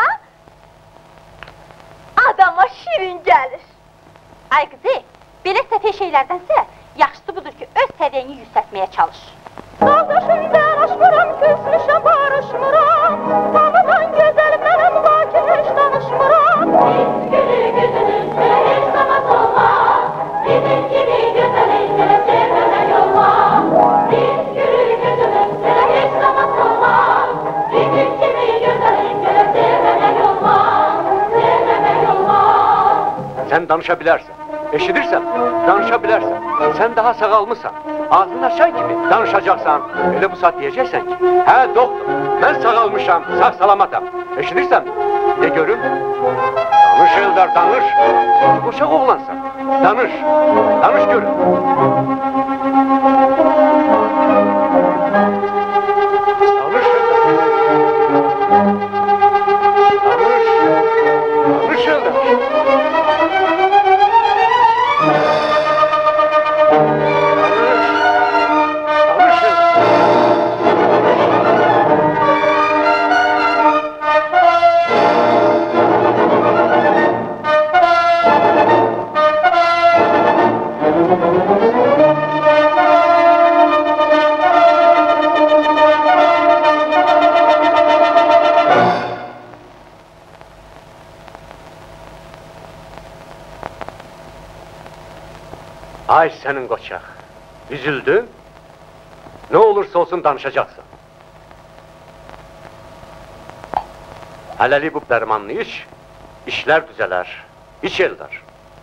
adama şirin gəlir. Ay qızı, belə səfə şeylərdənsə, yaxşısı budur ki, öz səviyyəni yüksəltməyə çalış. Qardaşımdan aşmıram, küsmüşəm, barışmıram. Hamıdan gözəl mənəm, lakin heç danışmıram. Biz gülü gözünüzdə heç zaman olmaz. Bizim kimi gözəl eylere sevməmək olmaz. Biz gülü gözünüzdə heç zaman olmaz. Bizim kimi gözəl eylere sevməmək olmaz. Sevməmək olmaz. Sən danışa bilərsən. Eşidirsən, danışa bilərsən. Sən daha sağalmısan. Ağzını açan kimi danışacaqsan. Elə bu saat deyəcəksən ki, hə doktor, mən sağalmışam, sağ salamatam. Eşidirsən? De görüm. Danış Eldar, danış. Sən qoşaq oğlansan. Danış. Danış görüm. Danış Eldar. Danış. Danış Eldar. Ay sənin qoçaq, üzüldün, nə olursa olsun danışacaqsan. Hələlik bu dərmanlı iş, işlər düzələr, iç Eldar.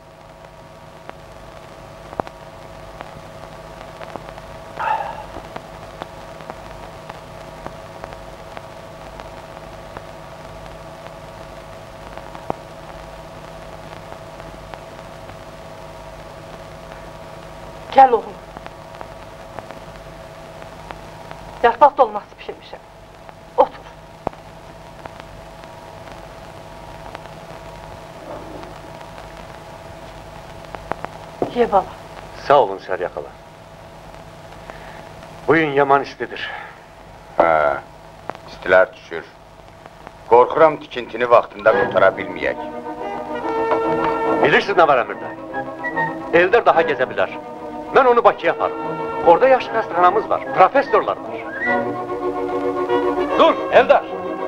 Gəl oğlum. Yarpaq dolması pişirmişəm. Otur. Ye baba. Sağ olun Səryakalar. Bugün yaman istidir. Hə. İstilər düşür. Qorxuram tikintini vaxtında qurtara bilməyək. Bilirsiniz nə var Əmir bəy? Eldar daha gezə bilər. Mən onu Bakıya aparım. Orada yaşlı xəstəxanamız var, professorlar var. Dur, Eldar!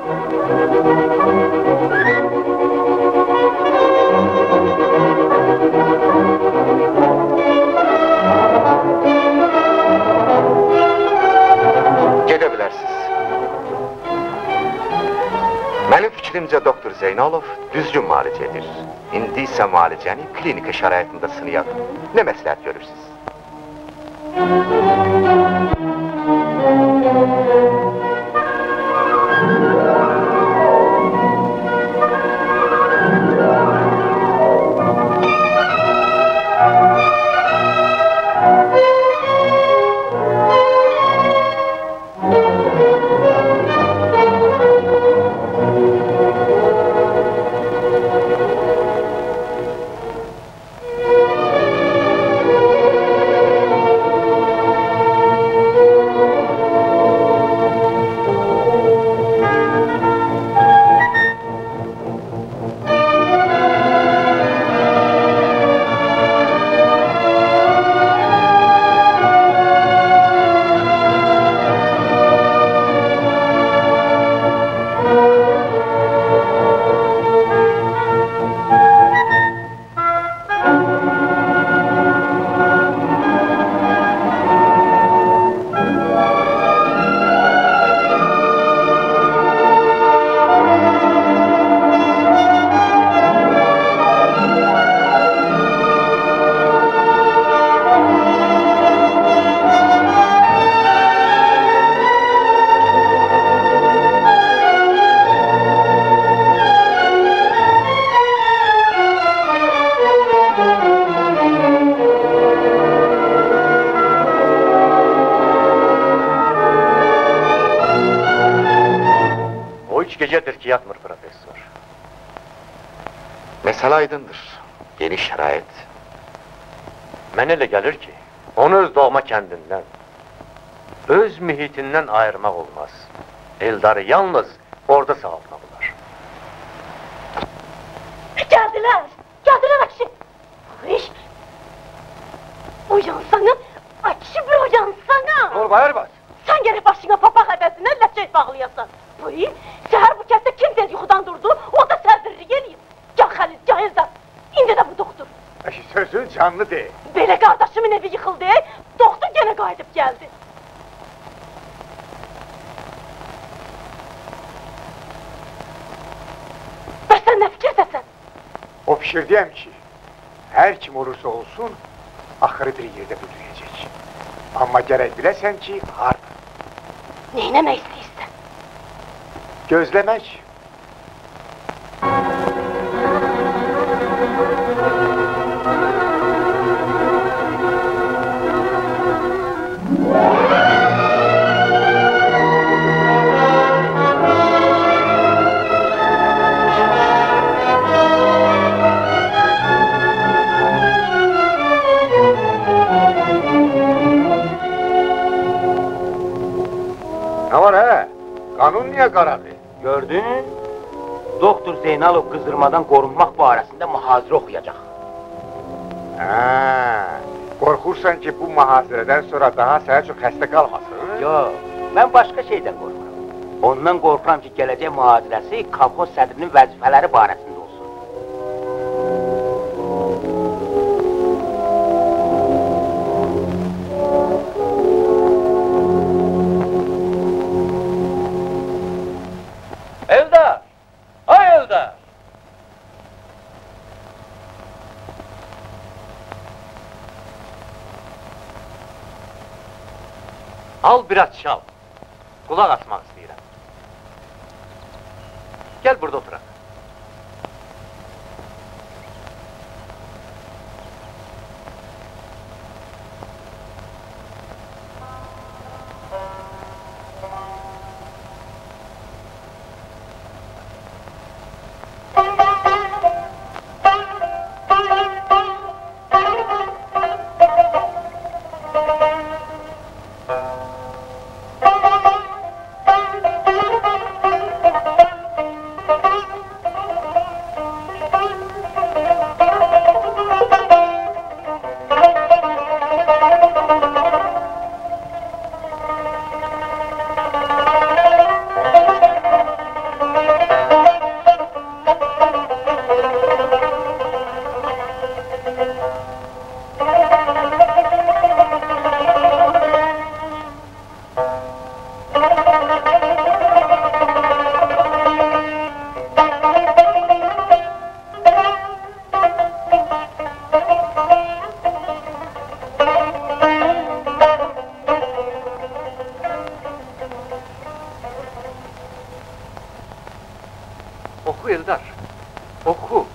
Gedə bilərsiniz. Mənim fikrimcə doktor Zeynalov düzgün müalicə edir. İndi isə müalicəni klinika şəraitində sınayaq. Nə məsləhət görürsünüz? Gecedir ki yatmır profesör. Məsələ aydındır. Yeni şərait. Mən elə gəlir ki, onu öz doğma kəndindən, öz mühitindən ayırmaq olmaz. Eldarı yalnız orada sağaltmaq olar. Gəldilər! Gəldilər Akşi! Hış! Uyansana! Akşi bir uyansana! Ol bayır bas! Sen gerek başına papaq əvəzinə ləçək bağlayasan. Buyur, səhər bu kəsdə kim tez yuxudan durdu, o da sərdirlik eləyib. Gah Xəlil, gah Eldar, indi də bu doktor. Əşi sözün canlı de. Belə qardaşımın evi yıxıldı, doktor gene qayıdıb gəldi. Bəs sən nə fikirdəsən? O fikirdəyəm ki, hər kim olursa olsun, axırı bir yerdə büdürəyəcək. Amma gərək biləsən ki, harda. Neynəmək istəyirsən? Gözləmək. Ne var he? Kanun niye kararlı? Gördün? Doktor Zeynalov qızdırmadan qorunmaq barəsində mühazirə oxuyacaq. Ha, korkursan ki bu muhasireden sonra daha sana çok xəstə qalmasın? Yox, mən başqa şeydən qorxuram. Ondan qorxuram ki, gələcək mühazirəsi kolxoz sədrinin vəzifələri barəsində olsun. Eldar! Ay Eldar! Al biraz çal. Kulak asmak istəyirəm. Gel burada oturaq. Thank you. Oku Eldar. Oku.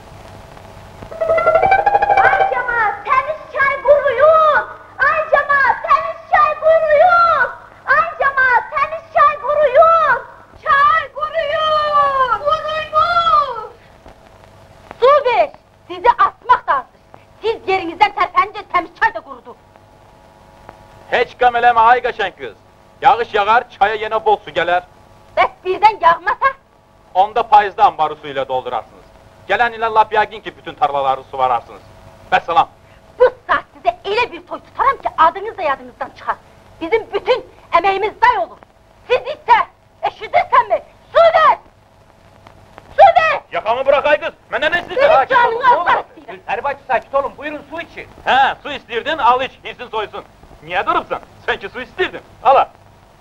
Ay cemaat temiz çay kuruyun. Ay cemaat temiz çay kuruyun. Ay cemaat temiz çay kuruyun. Çay kuruyun. Kuruyun. Su ver! Sizi asmak da hazır. Siz yerinizden terpenince temiz çay da kurudu. Heç qəm eləmə ay qəşəng qız. Yağış yağar, çaya yenə bol su gələr. Bəs birdən yağmasa? Onda payızda ambarı su ilə doldurarsınız. Gələn ilə lap yəqin ki, bütün tarlaları suvararsınız. Vəssalam. Bu saat size elə bir toy tutarım ki, adınız da yadınızdan çıxar. Bizim bütün əməyimiz day olur. Siz isə, eşidirsən mi? Su ver! Su ver! Yakamı bırak ay qız, məndən nə istəyirsən? Senin canını almaq istəyirəm. Gülpəri bacı sakit olun, buyurun su için. Hə, su istəyirdin, al iç, hirsin soysun. Niyə durubsan? Sən ki su istəyirdin, ala.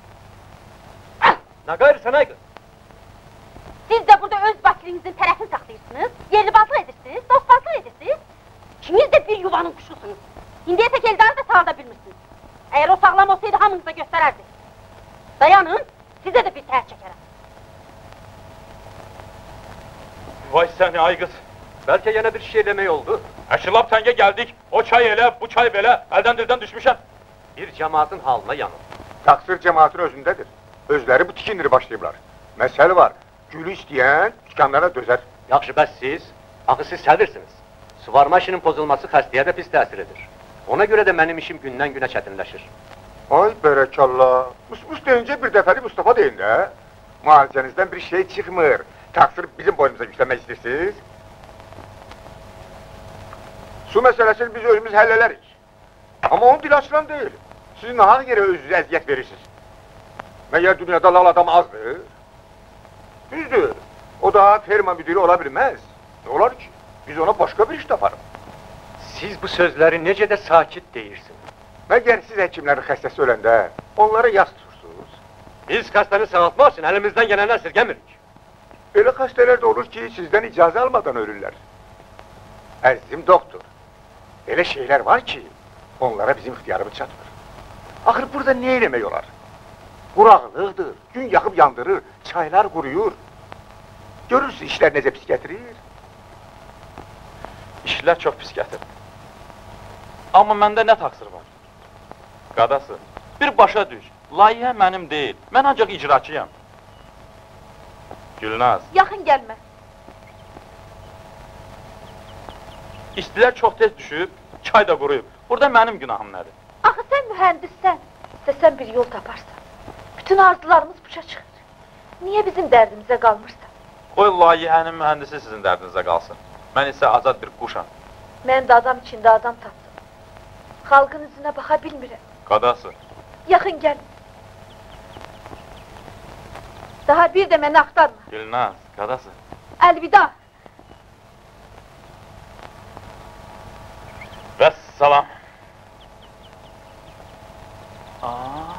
Ne gayrı ay qız? Siz de burada öz vakilinizin tərəfini saxlayırsınız, yerlibazlıq edirsiniz, dostbazlıq edirsiniz. İkiniz de bir yuvanın kuşusunuz. İndiyə tək Eldarı da sağda bilmirsiniz. Eğer o sağlam olsaydı hamınıza göstererdi. Dayanın, size de bir tər çekerim. Vay səni ay qız. Belki yine bir şey demeyi oldu. Əşilab təngə gəldik, o çay elə, bu çay belə, əldən dildən düşmüşəm. Bir cemaatin halına yanın. Taksir cemaatin özündedir. Özleri bu tikindir başlayıblar. Mesele var. Gülü isteyen dükanlara dözer. Yaxşı bəs siz, axı siz sədirsiniz. Suvarma işinin pozulması xəstəyə də pis təsir edir. Ona göre de benim işim gündən günə çətinləşir. Ay berekallah. Mus mus deyince bir defeli Mustafa deyin de. Muhalicenizden bir şey çıkmır. Taksir bizim boynumuza yüklemek istirsiniz. Su meselesini biz özümüz hallederik. Ama onu dil açılan değil. Siz nahak yere özünüze eziyet verirsiniz. Meğer dünyada lal adam azdır. Düzdür. O da firma müdürü olabilmez. Ne olar ki? Biz ona başka bir iş taparım. Siz bu sözleri necə də sakit deyirsin. Meğer siz hekimlerin xəstəsi öləndə onlara yas tutursunuz. Biz xəstəni sağaltmaq için elimizden gelenden sirgemirik. Öyle xəstələr de olur ki sizden icazə almadan ölürler. Əzizim doktor. Öyle şeyler var ki onlara bizim ixtiyarımız çatmır. Axır burada ne eylemək olar? Quraqlıqdır, gün yakıp yandırır, çaylar kuruyur. Görürsünüz işler necə pis getirir. İşlər çox pis gətir. Amma məndə nə taksir var? Qadası, bir başa düş, layihə mənim deyil, mən ancaq icraçıyam. Gülnaz, Yaxın gəlmə. istilər çox tez düşüb, çay da quruyub. Burada mənim günahım nədir? Axı sen mühendissən, istəsən bir yol taparsan. Bütün arzularımız başa çıxır. Niye bizim derdimize qalmırsan? Qoy layihənin mühəndisi sizin dərdinizə qalsın. Mən isə azad bir quşam. Mən də adam içində adam tapdım. Xalqın üzünə baxa bilmirəm. Qadası, Yaxın gəl. Daha bir də məni axtarma. Gülnaz, qadası. Əlvida. Vəssalam. Aa.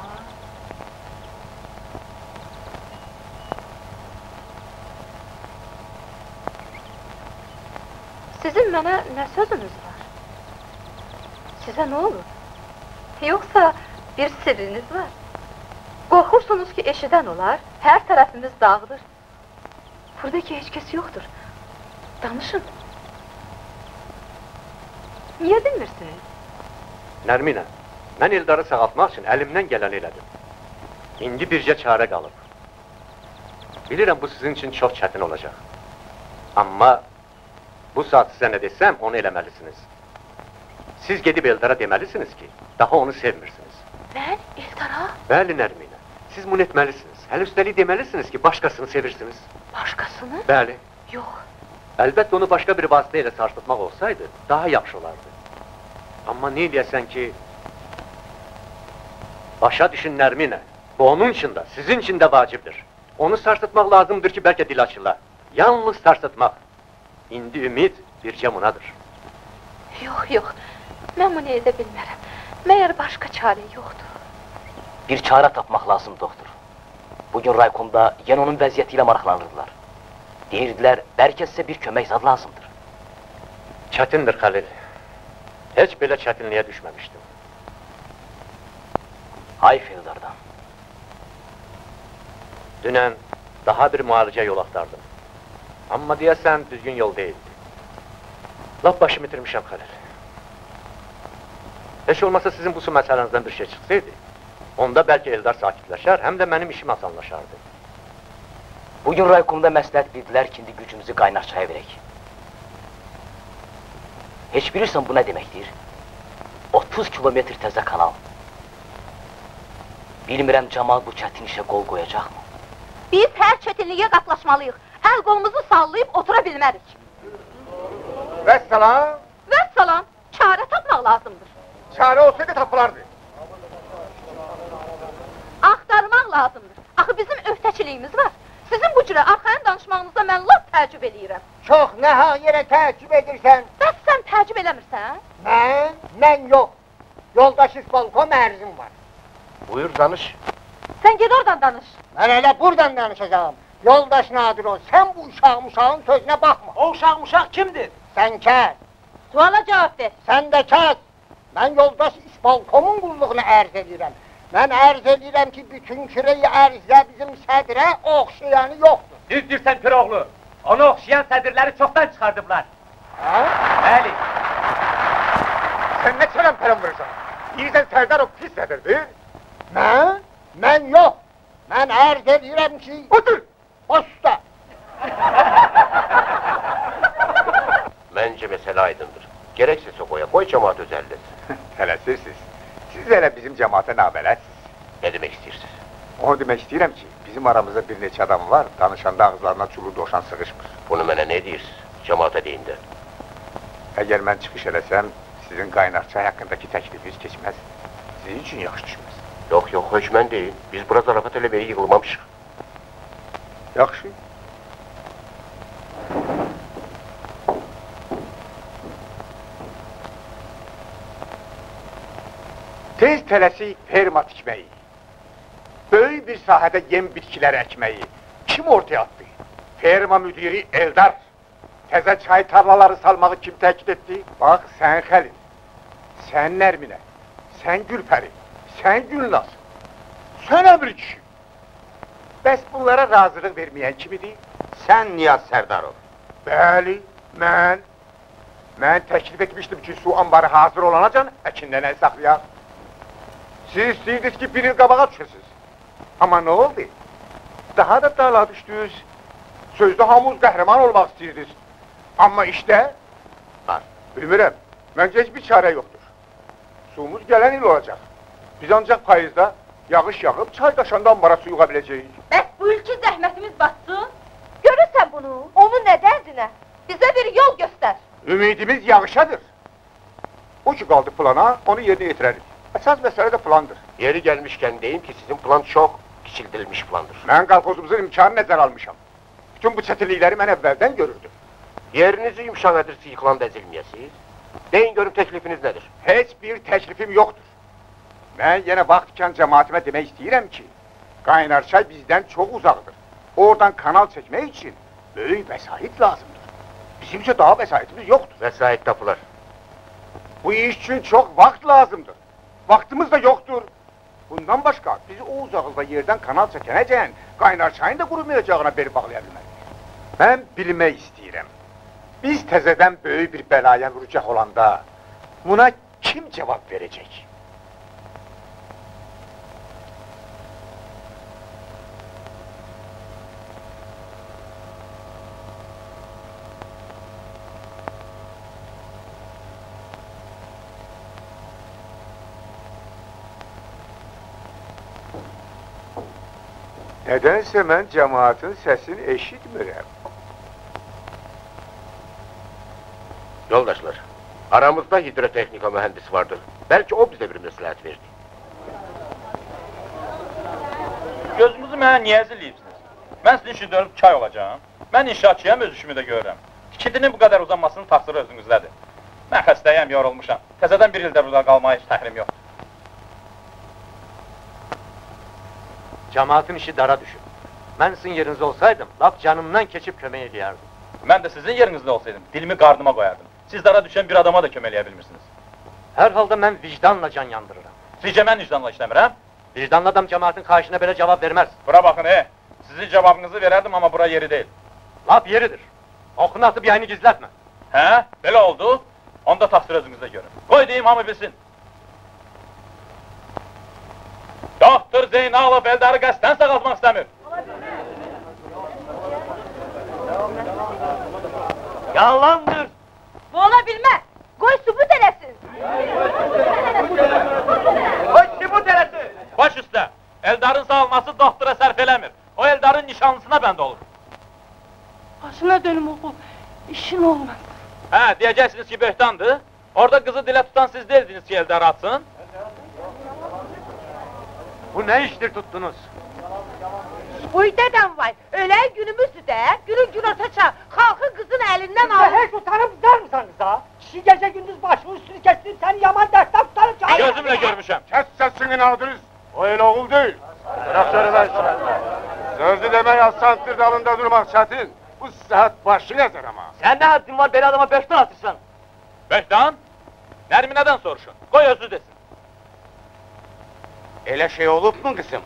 Sizin mənə nə sözünüz var? Sizə nə olur? Yoxsa bir sirriniz var? Qorxursunuz ki eşidən olar, hər tərəfimiz dağılır. Buradakı heç kəs yoxdur. Danışın. Niyə bilmirsiniz? Nərminə, mən Eldarı sağaltmaq için elimden gələni elədim. İndi bircə çare qalıb. Bilirəm bu sizin için çox çətin olacaq. Amma bu saat sizə nə desəm onu eləməlisiniz. Siz gedib Eldara deməlisiniz ki, daha onu sevmirsiniz. Mən Eldara? Bəli Nərminə, siz bunu etməlisiniz. Hələ üstəlik deməlisiniz ki, başqasını sevirsiniz. Başqasını? Bəli. Yox. Əlbəttə onu başqa bir vasitə ilə sarsıtmaq olsaydı, daha yaxşı olardı. Amma ne eləyəsən ki, başa düşün Nərminə, bu onun için de, sizin için de vacibdir. Onu sarsıtmaq lazımdır ki, bəlkə dil açılar. Yalnız sarsıtmaq. İndi ümid bircə munadır. Yox, yox, mən bunu edə bilmərəm. Məyər başqa çare yoxdur. Bir çare tapmaq lazım doktor. Bugün raykomda yenə onun vəziyyətiyle maraqlanırdılar. Deyirdilər, bəlkə sizə bir kömək zad lazımdır. Çətindir Xəlil. Heç belə çətinliyə düşməmişdim. Hayf Eldardan. Dünən daha bir müalicə yol axtardım. Amma deyəsən düzgün yol deyildi. Lap başımı itirmişəm Xəlil. Heç olmasa sizin bu su məsələnizdən bir şey çıxsaydı, onda bəlkə Eldar sakitləşər, həm də mənim işim asanlaşardı. Bugün raykomda məsləhət bildilər ki, indi gücümüzü qaynarçaya verək. Heç bilirsən bu nə deməkdir? otuz kilometr təzə kanal. Bilmirəm Camal bu çətin işə qol qoyacaqmı? Biz hər çətinliyə qatlaşmalıyıq. Əl qolumuzu sallayıb otura bilmərik. Vəssalam. Vəssalam. Çarə tapmaq lazımdır. Çarə olsaydı tapılardı. Axtarmaq lazımdır. Axı bizim öhdəçiliyimiz var. Sizin bu cürə arxayın danışmağınızda mən lap təəccüb eləyirəm. Çox nəhayərə təəccüb edirsən. Bəs sən təəccüb eləmirsən? Mən? Mən yox. Yoldaş İsbalko mərzim var. Buyur, danış. Sən ged oradan danış. Mən elə buradan danışacağım. Yoldaş Nadir o, sən bu uşağım uşağın sözünə baxma. O uşaq uşaq kimdir? Sən kəs. Suala cavab ver. Sən də kəs. Mən yoldaş İsbalkomun qulluğunu ərz edirəm. Mən ərz edirəm ki, bütün küreyi ərzdə bizim sədrə oxşayanı yoxdur. Düzdürsən Piroğlu. Onu oxşayan sədirləri çoxdan çıxardıblar. Ha? Bəli. Sən nə çələm pələm vurursan? Deyirsən Sərdar o pis sədirdir? Mən? Mən yox. Mən ərz edirəm ki... Otur! Başda! Məncə məsələ aydındır. Gərəksə soğuya qoy, cəmaat özəlləsin. Tələsirsiniz. Siz elə bizim cəmaata nabələdsiniz. Nə demək istəyirsiniz? Onu demək istəyirəm ki, bizim aramızda bir neçə adam var, danışanda ağızlarına çulu doşan sığışmır. Bunu mənə nə deyirsiniz? Cəmaata deyin də. Əgər mən çıxış eləsəm, sizin qaynarçay haqqındakı təklifiniz keçməz. Sizin üçün yaxşı düşməz. Yox, yox, heç mən deyil. Biz bura zarafat eləməyə yığılmamışıq. Yaxşı. Tez tələsik ferma tikməyi, böyük bir sahədə yem bitkilər əkməyi kim ortaya attı? Ferma müdiri Eldar. Təzə çay tarlaları salmağı kim təkid etdi? Bax, sən Xəlil, sən Nərminə, sən Gülpəri, sən Gülnaz, sən Əmri kişi. Bəs bunlara razılıq verməyən kimidir? Sən Niyaz Sərdarov. Bəli, mən. Mən təklif etmişdim ki, su ambarı hazır olanacan əkindən əl saxlayaq. Siz istəyirdiniz ki, bir il qabağa düşəsiniz. Amma nə oldu? Daha da dala düşdünüz. Sözdə hamuz qəhrəman olmaq istəyirdiniz. Amma işdə... Ha, bilmirəm, məncə heç bir çarə yoxdur. Suyumuz gələn il olacaq. Biz ancaq payızda yağış yağıb, çay daşanda ambara su yuğa biləcəyik. Bəs bu ilki zəhmətimiz batsın. Görürsən bunu, onun nə dərdinə? Bizə bir yol göstər. Ümidimiz yağışadır. O ki qaldı plana, onu yerinə yetirərik. Əsas məsələ də plandır. Yeri gəlmişkən deyim ki, sizin plan çox kiçildilmiş plandır. Mən qalxozumuzun imkanı nəzər almışam. Bütün bu çətinlikləri mən əvvəldən görürdüm. Yerinizi yumşaq edirsiz, yıxılan da əzilməyəsiz. Deyin görüm təklifiniz nədir? Heç bir təklifim yoxdur. Mən yenə vaxtkən cəmaatime demək istəyirəm ki, Qaynarçay bizdən çox uzaqdır. Oradan kanal çəkmək üçün böyük vəsait lazımdır. Bizim isə daha vəsaitimiz yoxdur. Vəsait tapılar. Bu iş üçün çox vaxt lazımdır. Vaxtımız da yoxdur. Bundan başqa, bizi o uzaqlıqda yerdən kanal çəkənəcən, Qaynarçayın da qurumayacağına beri bağlaya bilməliyik. Mən bilmək istəyirəm. Biz təzədən böyük bir bəlaya vuracaq olanda, buna kim cavab verəcək? Nədənsə mən cəmaatın səsini eşitmirəm. Yoldaşlar, aramızda hidrotexnika mühəndisi vardır. Bəlkə o bizə bir məsləhət verdi. Gözünüzü mənə niyə zilləyirsiniz? Mən sizin üçün dönüb çay olacağım. Mən inşaatçıyam, öz işimi də görürəm. Tikintinin bu qədər uzanmasının taxsırı özünüzdədir. Mən xəstəyəm, yorulmuşam. Təzədən bir ildə burada qalmaya heç təhrim yoxdur. Cəmaatın işi dara düşüb. Mən sizin yerinizdə olsaydım, lap canımdan keçib kömək edərdim. Mən də sizin yerinizdə olsaydım, dilimi qarnıma qoyardım. Siz dara düşən bir adama da kömək eləyə bilmirsiniz. Hər halda mən vicdanla can yandırıram. Sizcə mən vicdanla işləmirəm? Vicdanlı adam cəmaatın xahişinə belə cavab verməz. Bura baxın, e! Sizin cavabınızı verərdim, amma bura yeri deyil. Lap yeridir. Okunu atıp yayını gizletme. He, böyle oldu. Onda tahsil özünüzde görün. Koy diyeyim hamı bilsin. Doktor Zeynalov Eldar'ı qəsdən sağaltmaq istəmir. Yalandır. Bu ola bilmez. Koy sübut eləsin. Koy sübut eləsin. Baş üstə. Eldar'ın sağalması doktora sərf eləmir. O Eldar'ın nişanlısına bənd olur. Başına dönüm oğul, işin olmaz. Hə, deyəcəksiniz ki, böhtandır. Orada kızı dilə tutan siz değildiniz ki, Eldar'ı atsın. Bu ne iştir tuttunuz? Uy dedem vay, öyle günümüzdü de, günün gün ortaça, halkın kızın elinden al. Hiç utanıp gider misiniz ha? Kişi gece gündüz başımı üstünü kestirip seni yaman dersten tutarım çağırırım. Gözümle görmüşüm. Kes sesini Nadiriz. O öyle oğul değil. Bırak seni ben sana. Sözlü demeyi asantır dalında durmak çetin. Bu sıhhat başını ezer ama. Sen ne haddin var beni adama beşten atırsan? Böhtan, Nermine'den soruşun. Koy özü desin. Öyle şey olup mu kızım?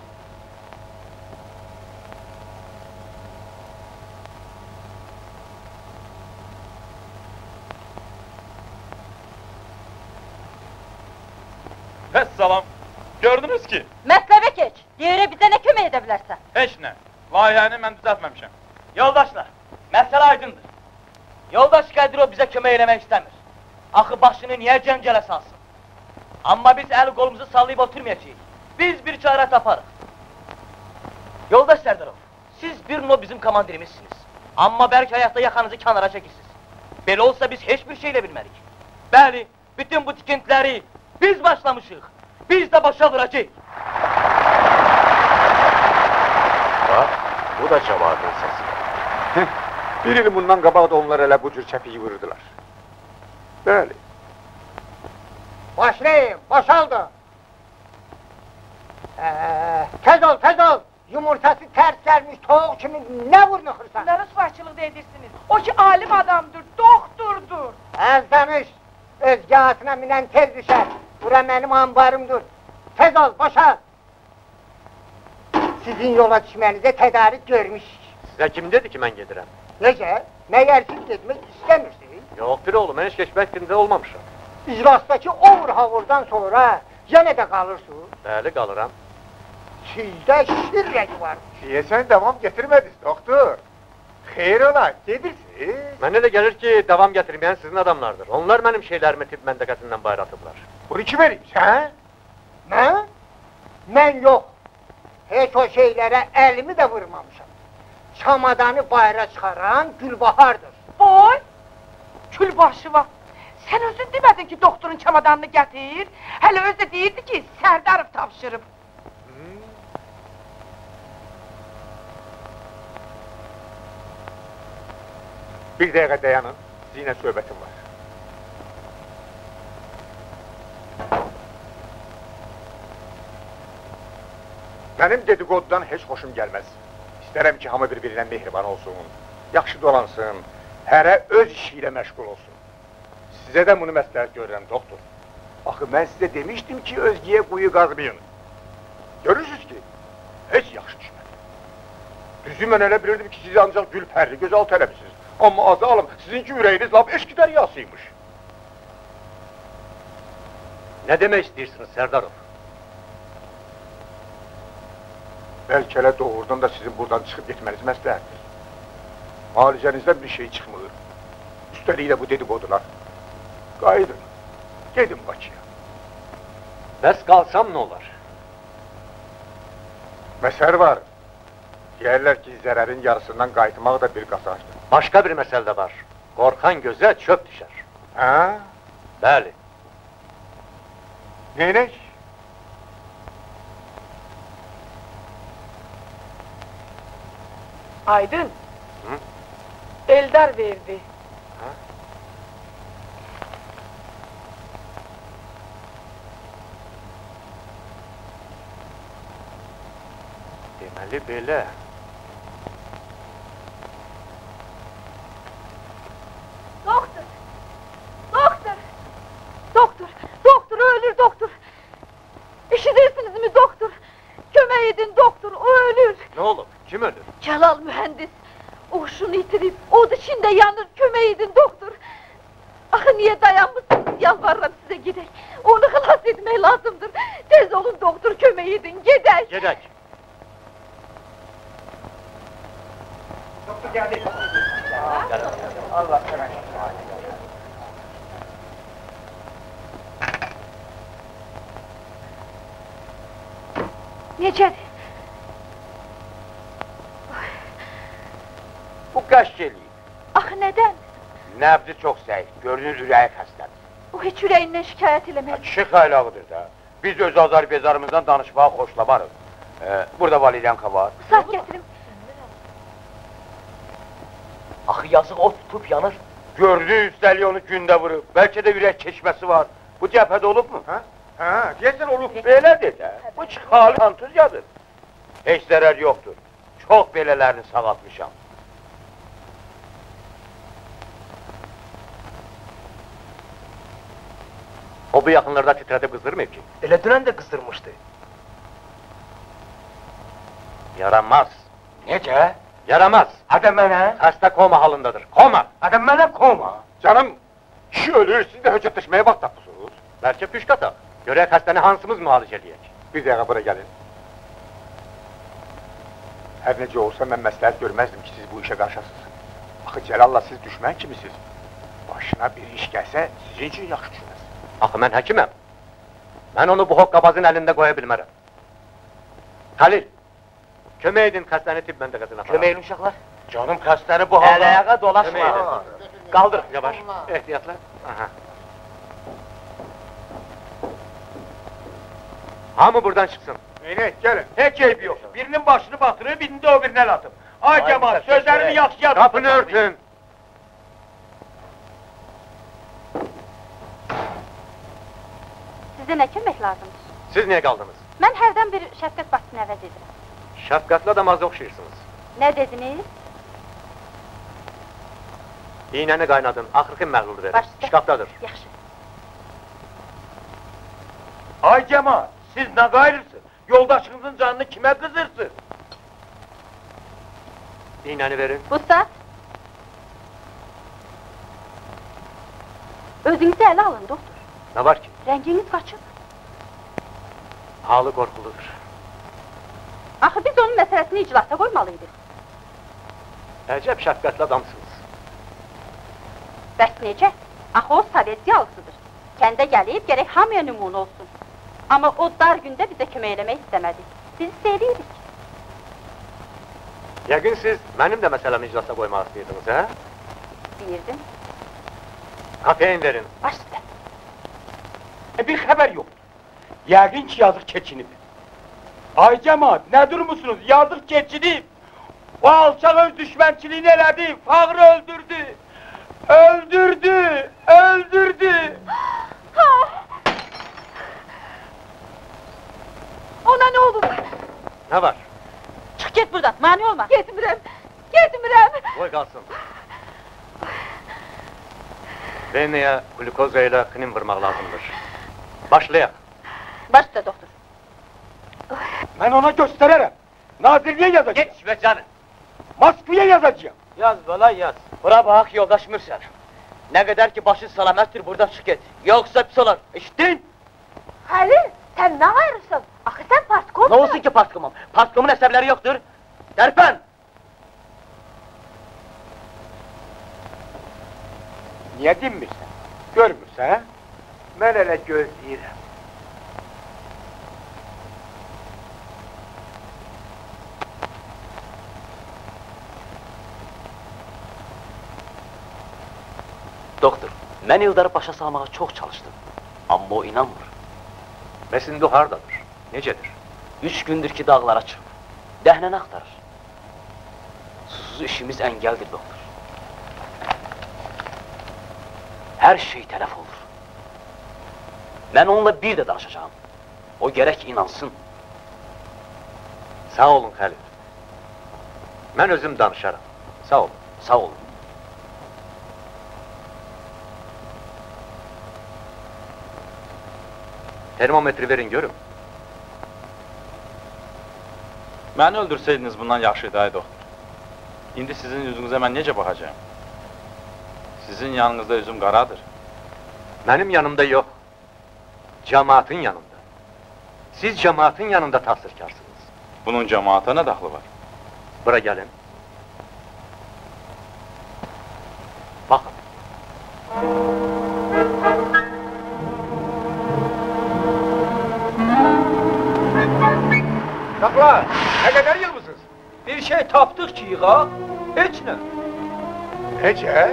Vesselam. Gördünüz ki, Meslebe geç, diğeri bize ne kömək edə bilərsən? heç nə. Layihəni mən düzəltməmişəm. Yoldaşlar, mesele aydındır. Yoldaş Qədirov bize kömək eləmək istəmir. Axı başını niye cəncələ salsın? Amma biz el kolumuzu sallayıp oturmayacağız. Biz bir çare taparız. Yoldaş Serdarov, siz bir no bizim komandirimizsiniz. Amma belki hayatta yakanızı kenara çekirsiniz. Böyle olsa biz hiçbir şeyle bilmedik. Bəli, bütün bu tikintileri biz başlamışıq. Biz de başa vuracağız. Bak, bu da cevabın sesi. Bir il bundan qabaq da onlar elə bu cür çəpiyi vururdular. Bəli. Başlayın, boşaldı. Ee, tez ol, tez ol. Yumurtası ters gelmiş tavuk kimi ne vurnuxursan? Bunların suvaççılığı edirsiniz. O ki alim adamdır, doktordur. Az demiş, özgə atına minen tez düşer. Bura benim ambarımdır. Tez ol, boşal. Sizin yola düşmenize tedarik görmüş. Size kim dedi ki ben gedirəm? Nece? Meğer siz gitmek istemirsiniz. Yok bir oğlum, ben hiç geçmək fikrində olmamışam. İclasdaki ovur havurdan sonra yine de kalırsınız. Bəli, qalıram. Sizde şirrek var. Deyəsən devam getirmediniz doktor. Xeyr ola, gedirsiniz. Mənə də gəlir ki, davam gətirməyən sizin adamlardır. Onlar mənim şeylərimi tibb məndəqəsindən bayratıblar. Bunu kim vereyim, sen? Ne? Ben yok. Hiç o şeylere elimi de vurmamışım. Çamadanı bayra çıkaran Gülbahar'dır. Boy! Külbaşı var. Sen özün demedin ki doktorun çamadanını getir. Hele öz de değildi ki Serdarov tapşırıp. Bir dəqiqə dayanın, sizinlə söhbətim var. Mənim dedikodudan heç xoşum gəlməz. İstərəm ki, hamı bir-birinə mehriban olsun, yaxşı dolansın, hərə öz işi ilə məşğul olsun. Sizə də bunu məsləhət görürəm, doktor. Axı, mən sizə demişdim ki, özgəyə quyu qazmayın. Görürsünüz ki, heç yaxşı düşmədi. Düzü mən elə bilirdim ki, sizi ancaq Gülpərli gözal tələbisiniz. Amma azı alım, sizinki ürəyiniz lap eşki dəryasıymış. Ne demək istəyirsiniz Serdarov? Bəlkə elə doğrudan da sizin buradan çıxıb getməniz məsləhətdir. Alicənizdən bir şey çıxmır. Üstəlik də bu dedikodular. Qayıdın, gedin Bakıya. Bəs qalsam nə olar? Məsər var. Deyərlər ki, zərərin yarısından qayıtmaq da bir qazançdır. Başka bir məsələ də var. Qorxan gözə çöp düşər. Hə? Bəli. Neynək? Aydın. Hı? Eldar verdi. Ha? Deməli belə. Doktor! Doktor! Doktor! Doktor, o ölür doktor! İşitirsiniz mi doktor? Kömək edin doktor, o ölür! Ne olur? Kim ölür? Celal mühendis! Uşunu itirip, od içinde yanır, kömək edin doktor. Axı niye dayanmışsınız, yalvarıram size gidək. Onu xilas etmək lazımdır. Tez olun doktor, kömək edin, gedək. Gedək. Doktor geldi. Allah sana. Necədir? Bu qəş eləyir. Axı nədən? Nəbzi çox zəif, görünür ürəyi xəstədir. O heç ürəyindən şikayət eləməz. Kişi xaylağıdır da. Biz öz azar-bezarımızdan danışmağa xoşlamarıq. Ee, burada validemka var. Saat gətirim. Axı yazıq o tutub yanır. Gördü üstəlik onu gündə vurub. Bəlkə də ürək keçməsi var. Bu cəbhədə olub mu? Ha? Ha, deyəsən olub. Belədir də. Bu çıxalı kontuzyadır. Heç zərər yoxdur. Çox belələrini sağaltmışam. O bu yaxınlarda titrədib qızdırmayıb ki. Elə dünən də qızdırmışdı. Yaramaz. Necə? Yaramaz. Adam mənə? Xəstə koma halındadır. Koma. Adam mənə koma. Canım, kişi ölür, siz də höcətləşməyə vaxt tapmışsınız. Bəlkə püşk ataq. Görək xəstəni hansımız müalicə eləyək. Bir dəqiqə bura gəlin. Hər necə olsa mən məsləhət görməzdim ki, siz bu işə qarşısınız. Axı Cəlalla siz düşmən kimisiniz. Başına bir iş gəlsə, sizin üçün yaxşı düşünməz. Axı mən həkiməm. Mən onu bu hoqqabazın əlində qoya bilmərəm. Xəlil, kömək edin xəstəni tibb məntəqəsinə aparaq. Kömək edin uşaqlar. Canım xəstəni bu halda. Əl-ayağa dolaşma. Qaldır. Yavaş, ehtiyatla. Aha. Hamı buradan çıxsın. Eynək, gəlin. Heç eybi yox. Birinin başını batırır, birini də o birinə atıb. Ay Kemal, sözlərimi yaxşı yadın. Qapını örtün. Sizə nə kömək lazımdır? Siz niyə qaldınız? Mən hərdən bir Şəfqət bacısını əvəz edirəm. Şəfqətli adama az oxşayırsınız. Nə dediniz? İynəni qaynadın, axırkı məğlul verin. Başda. Şkafdadır. Yaxşı. Ay Kemal, siz nə qayırırsınız? Yoldaşınızın canını kimə qızırsınız? İynəni verin. Bu saat. Özünüzü ələ alın, doktor. Nə var ki? Rənginiz qaçıb. Halı qorxuludur. Axı biz onun məsələsini iclasa qoymalıydıq. Əcəb şəfqətli adamsınız. Bəs necə? Axı o sovet yalısıdır. Kəndə gəlib, gərək hamıya nümunə olsun. Amma o dar gündə bizə kömək eləmək istəmədi. Biz istəyirik. Yəqin siz mənim də məsələmi iclasa qoymaq istəyirdiniz, hə? Deyirdim. Kafein verin. Baş üstə. E, bir xəbər yoxdur. Yəqin ki, yazıq keçinib. Ay cəmaat, nə durmusunuz? Yazıq keçinib. O alçaq öz düşmənçiliğini elədi, fağrı öldürdü. Öldürdü, öldürdü. Ona nə olub? Nə var? Çıx get buradan, mani olma. Getmirəm, getmirəm. Qoy qalsın. Venaya glukoza ilə kinin vurmaq lazımdır. Başlayaq. Baş üstə, doktor. Mən ona göstərərəm. Nazirliyə yazacağım. Geç və canım. Moskvaya yazacağım. Yaz bala yaz. Bura bax yoldaş Mürsən. Nə qədər ki başın salamətdir buradan çıx get. Yoxsa pis olar. Eşitdin? Xəlil, sən nə ayrısın? Axı sən partkomsun. Nə olsun ki partkomum? Partkomun əsəbləri yoxdur. Tərpən! Niyə dinmirsən? Görmürsən? Mən elə gözləyirəm. Doktor, mən Ildarı başa salmağa çox çalışdım. Amma o inanmır. Bəs indi hardadır? Necədir? Üç gündür ki dağlara çıxıb. Dəhnəni axtarır. Susuz işimiz əngəldir, doktor. Hər şey tələf olur. Mən onunla bir də danışacağım. O gərək inansın. Sağ olun Xəlil. Mən özüm danışaram. Sağ olun. Sağ olun. Termometri verin görüm. Məni öldürsəydiniz bundan yaxşıydı, ay doktor. İndi sizin üzünüzə mən necə baxacağım? Sizin yanınızda üzüm qaradır. Mənim yanımda yox. Cemaatın yanında. Siz cemaatın yanında tasirkarsınız. Bunun cemaata nə daxlı var? Bura gəlin. Baxın. Uşaqlar, nə qədər yığmısınız? Bir şey tapdıq ki, yığa, heç nə. Necə?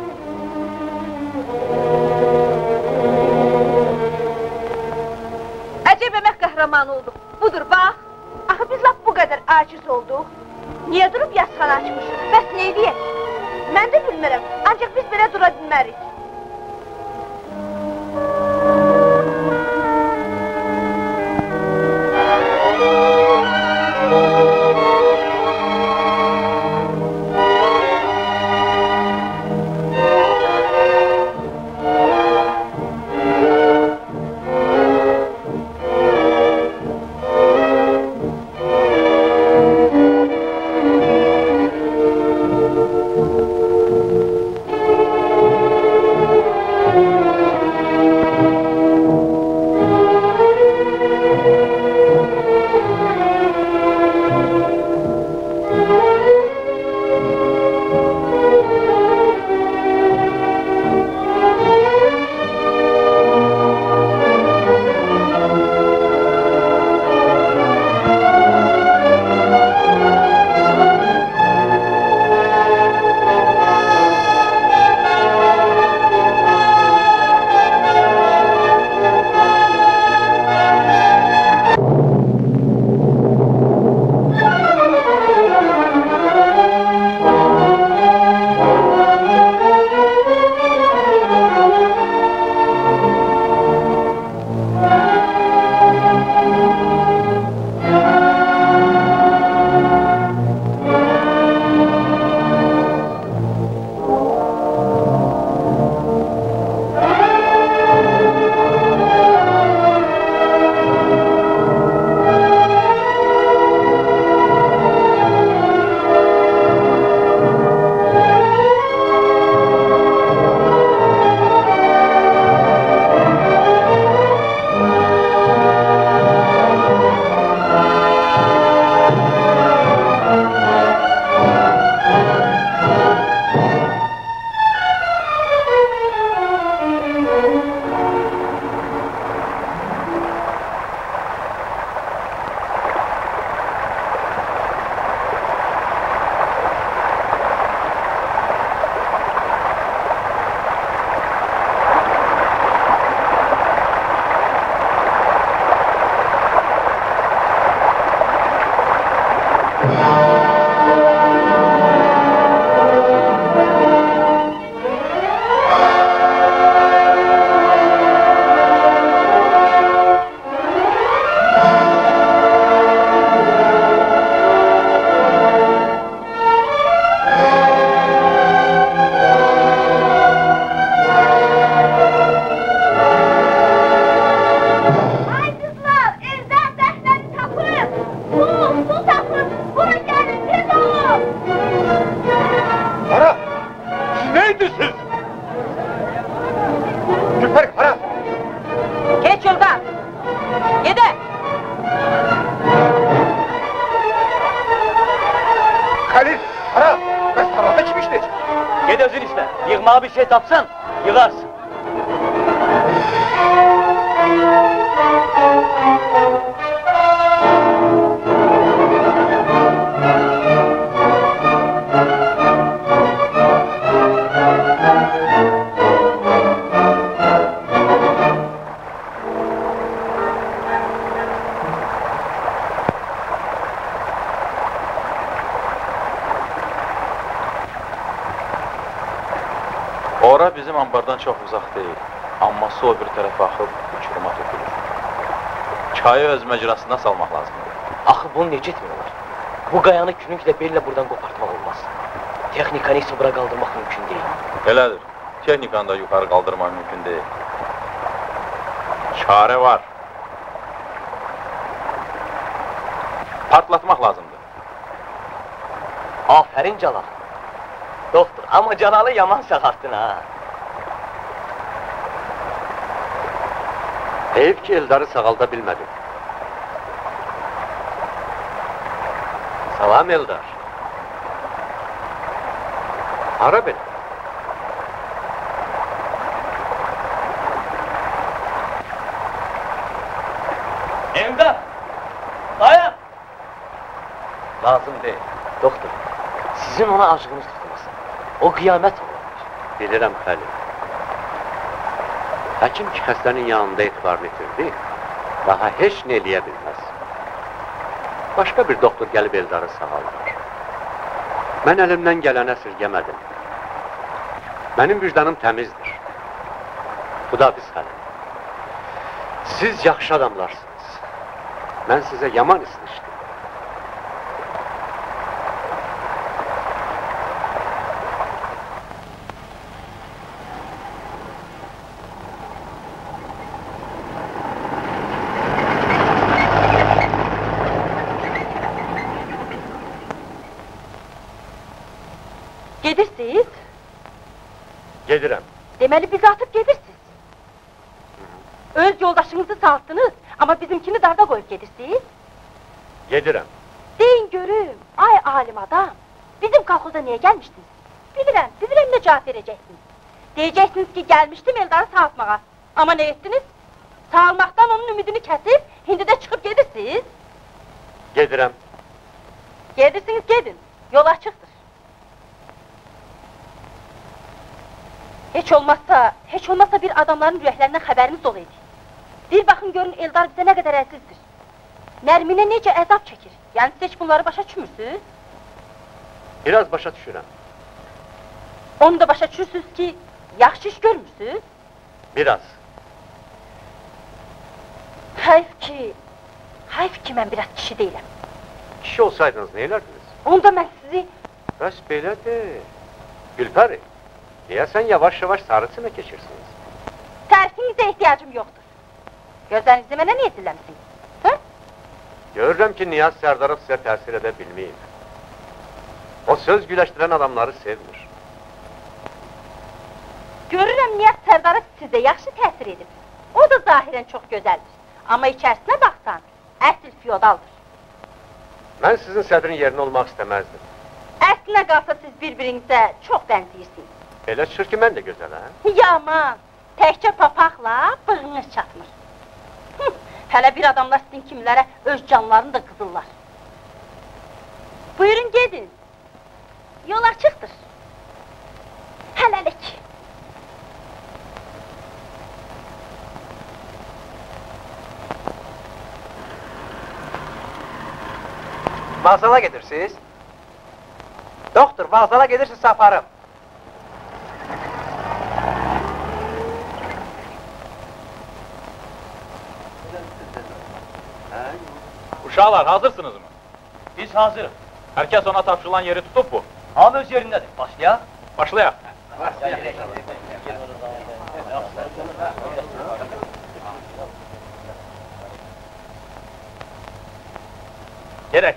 Əcəb əmək qəhrəmanı olduq. Budur, bax. Axı biz lap bu qədər aciz olduq. Niyə durub yazxana açmışıq? Bəs nə edəyək? Mən də bilmirəm, ancaq biz belə dura bilmərik. Bir şey tapsan, yığarsın. Ora bizim ambardan çox uzaq deyil, amma su o bir tərəfə axıb uçuruma tökülür. Çayı öz məcrasına salmaq lazımdır. Axı bunu necə etmək olar? Bu qayanı kürüklə bellə buradan qopartmaq olmaz. Texnikanı isə bura qaldırmaq mümkün deyil. Elədir, texnikanı da yuxarı qaldırmaq mümkün deyil. Çarə var. Partlatmaq lazımdır. Aferin Celal. Doktor, ama Celal'ı yaman sakattın ha. Heyif ki Eldar'ı sağalda bilmedim. Salam Eldar. Ara beni. Eldar! Dayan! Lazım değil, doktor. Sizin ona aşkınız tutmasın. O kıyamet olur. Bilirəm Xəlil. Həkim ki, xəstənin yanında etibarını itirdi, daha heç nə eləyə bilməz. Başqa bir doktor gəlib Eldarı sağaldır. Mən əlimdən gələni əsirgəmədim. Mənim vicdanım təmizdir. Xudafiz Xəlil. Siz yaxşı adamlarsınız. Mən sizə yaman ismişdim. Gedirsiniz? Gedirəm. Deməli bizi atıp gedirsiniz. Öz yoldaşınızı sağıttınız ama bizimkini darda koyup gedirsiniz. Gedirəm. Deyin görüm, ay alim adam, bizim kalkoza niye gelmiştiniz? Bilirəm, bilirəm ne cevap vereceksiniz. Diyeceksiniz ki gelmiştim Eldar'ı sağıtmağa. Ama ne ettiniz? Sağılmaktan onun ümidini kesip, hindi de çıkıp gedirsiniz. Gedirəm. Gedirsiniz gedin, yol açıktır. Hiç olmazsa, hiç olmazsa bir adamların rüyahlerinden haberiniz olaydı. Bir bakın görün Eldar bize ne kadar əzizdir. Nermine nece əzab çekir. Yani siz hiç bunları başa düşmürsünüz. Biraz başa düşürəm. Onu da başa düşürsünüz ki, yaxşı iş görmürsünüz. Biraz. Hayf ki, hayf ki ben biraz kişi değilim. Kişi olsaydınız ne elerdiniz? Onda ben sizi... Bəs belədir. Gülpəri, deyəsən yavaş-yavaş sarı simə keçirsiniz. Tərsinizə ihtiyacım yoktur. Gözlerinizi mənə niye dilləmişsiniz? Hı? Görürəm ki, Niyaz Sərdarov sizə təsir edə bilməyib. O söz güləşdirən adamları sevmir. Görürəm Niyaz Sərdarov sizə yaxşı təsir edib. O da zahirən çox gözəldir. Ama içərisinə baxsan, əsl feodaldır. Mən sizin sədrin yerində olmaq istəməzdim. Əslinə qalsa siz bir-birinizə çox bənziyirsiniz. Elə çıxır ki, mən də gözələm. Yaman, təkcə papaqla bığınız çatmır. Hı, hələ bir adamlar sizin kimlərə öz canlarını da qızırlar. Buyurun gedin. Yol açıqdır. Hələlik. Vağzala gedirsiniz? Doktor, vağzala gedirsiniz aparım. Uşaqlar, hazırsınız mı? Biz hazırız. Herkes ona tapşırılan yeri tutup bu. Hamı öz yerindedir. Başlayaq. Başlayaq. Gerek.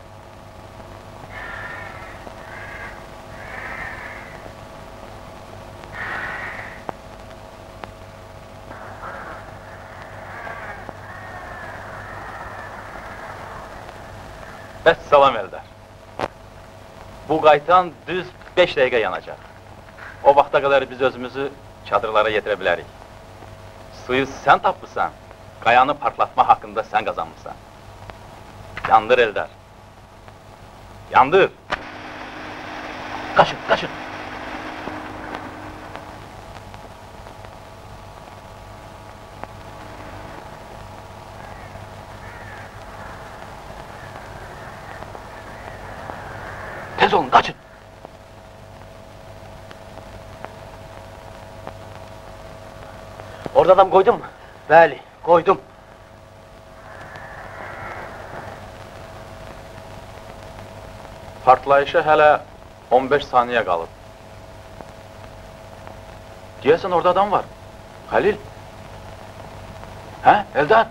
Bəs salam Eldar. Bu qaytan düz beş dəqiqə yanacaq. O vaxta qədər biz özümüzü çadırlara yetirə bilərik. Suyu sən tapmışsan, qayanı partlatma haqqında sən qazanmışsan. Yandır Eldar. Yandır. Qaçın, qaçın. Tez olun, kaçın! Orada adam koydun mu? Bəli, koydum. Partlayışa hələ on beş saniyə qalıb. Deyəsən orada adam var. Halil. Hə, Eldar?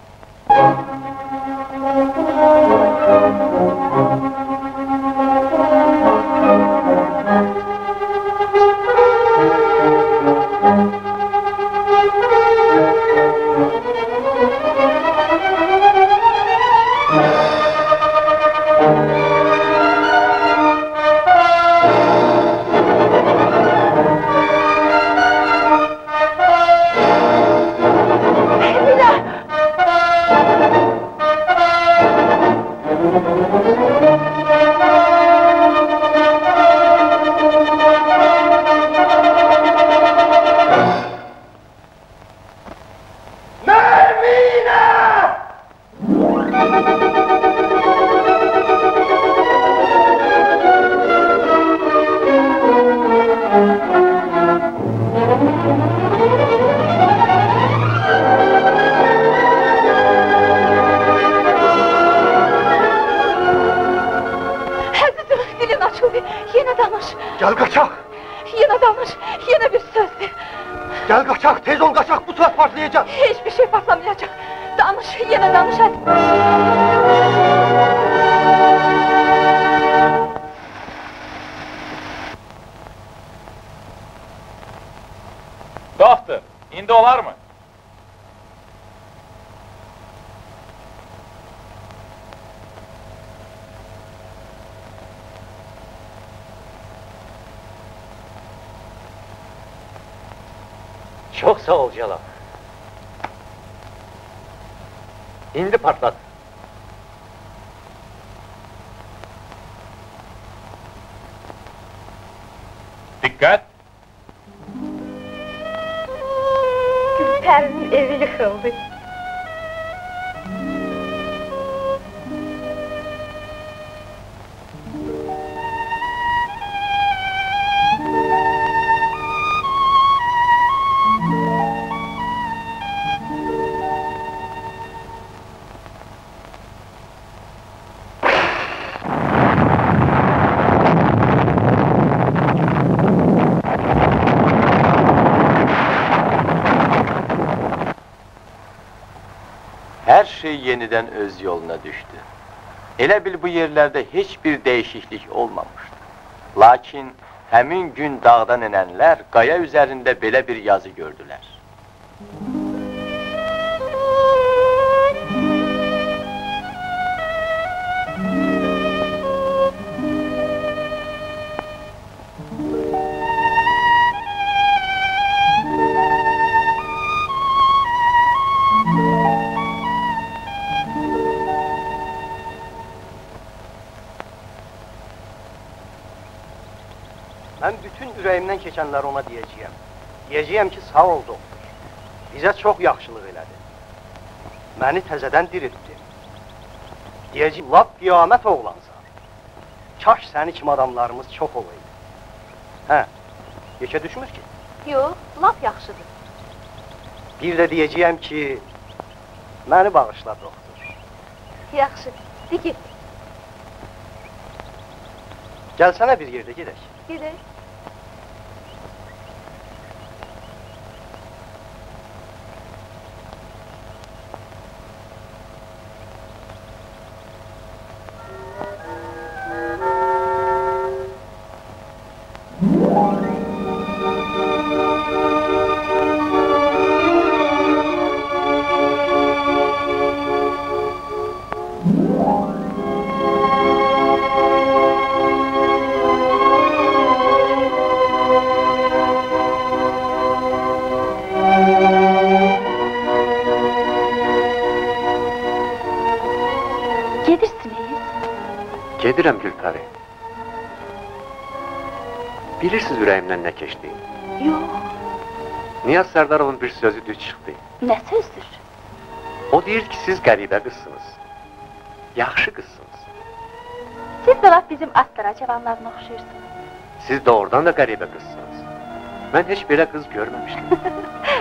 Yine danış. Gel kaçak. Yine danış. Yine bir söz. Gel kaçak. Tez ol kaçak. Bu saat patlayacak. Hiçbir şey patlamayacak. Danış. Yine danış hadi. Doktor, indi olar mı? Çok sağ ol Celal. İndi patlat. Dikkat! Gülper'in evi yıkıldı. Her şey yeniden öz yoluna düştü. Elə bil bu yerlerde hiçbir değişiklik olmamıştı. Lakin həmin gün dağdan inenler qaya üzerinde belə bir yazı gördüler. Ben bütün ürəyimdən keçənləri ona deyəcəyəm. Deyəcəyəm ki, sağ ol doktor. Bizə çox yaxşılıq elədi. Məni təzədən diriltdi. Deyəcəyim, lap qiyamət oğlansan. Kaş səni kimi adamlarımız çox olaydı. Hə, yekə düşmür ki? Yox, lap yaxşıdır. Bir də deyəcəyəm ki, məni bağışla doktor. Yaxşı, de git. Gəlsənə bir yerdə gedək. Gedək. Gedirəm Gülpəri. Bilirsiniz ürəyimdən nə keçdi? Yox. Niyaz Sərdarovun bir sözü düz çıxdı. Nə sözdür? O deyir ki, siz qəribə qızsınız. Yaxşı qızsınız. Siz də laf bizim atlara, cavanlarına oxşayırsınız. Siz doğrudan da qəribə qızsınız. Mən heç belə qız görməmişdim.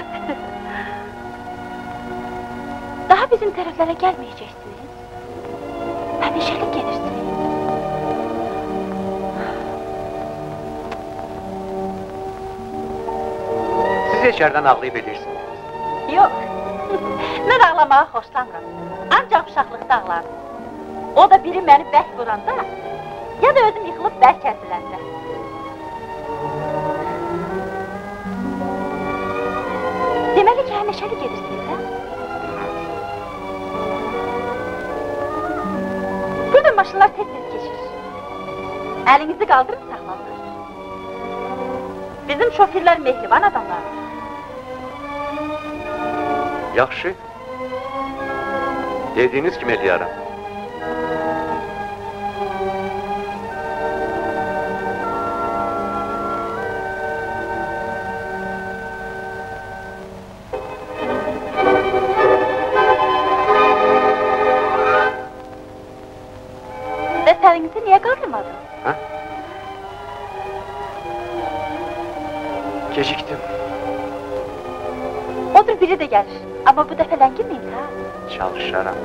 Daha bizim tərəflərə gəlməyəcəksiniz. Həmişəlik gelirsiniz. Siz içərdən ağlayıb edirsiniz. Yox, mən ağlamağa xoşlanmıram. Ancaq uşaqlıqda ağlardım. O da biri məni bərk vuranda, ya da özüm yıxılıb bərk kəsiləndə. Deməli ki, həmişəli gedirsiniz, hə? Burada maşınlar tez-tez keçir. Əlinizi qaldırıb saxlanır. Bizim şofirlər mehriban adamlardır. Yaxşı. Dediyiniz kimi eləyərəm. Dəftərinizi niyə qaldırmadın? Hə? Gecikdim. Odur biri de gelir. Ama bu dəfə ləngiməyin, ha? Çalışaram.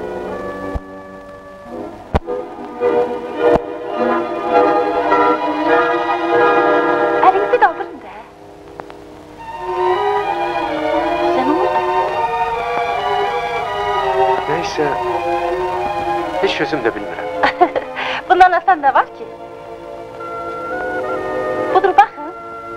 Niyəsə, heç özüm də bilmirəm. Bundan asan da var ki. Budur, baxın.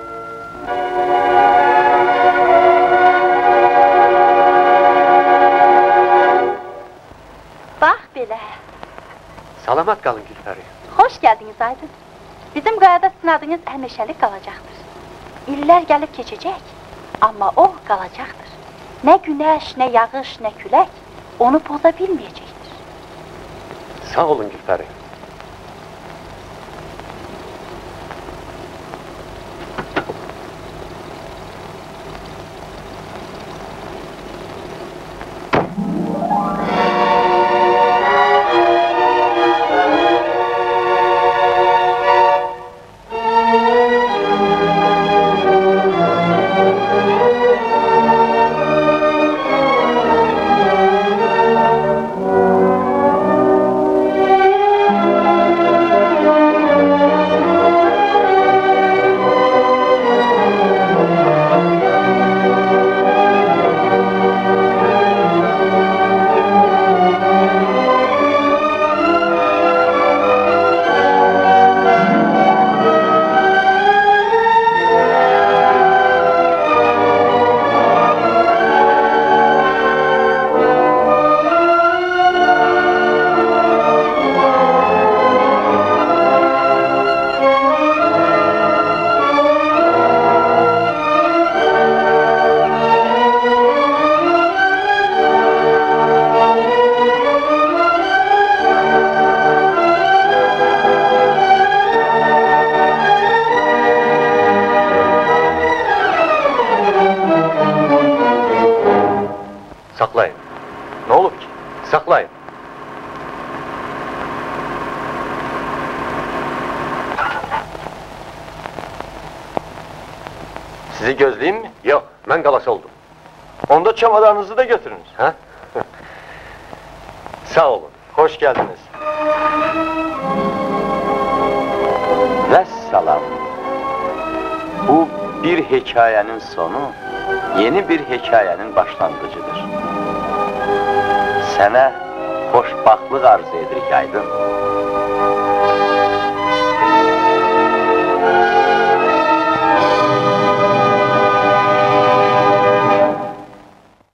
Bax belə. Salamat qalın Gülpəri. Xoş gəldiniz Aydın. Bizim qayada sizin adınız həmişəlik qalacaqdır. İllər gəlib keçəcək, amma o qalacaqdır. Nə günəş, nə yağış, nə külək onu poza bilməyəcəkdir. Sağ olun Gülpəri. Saklayın. Ne olur ki? Saklayın. Sizi gözleyeyim mi? Yok, ben galas oldum. Onda çamadanınızı da götürünüz. Ha? Sağ olun. Hoş geldiniz. Vesselam. Bu bir hikayenin sonu, yeni bir hikayenin başlangıcıdır. Sana hoşbaxtlıq arzu edirik Aydın.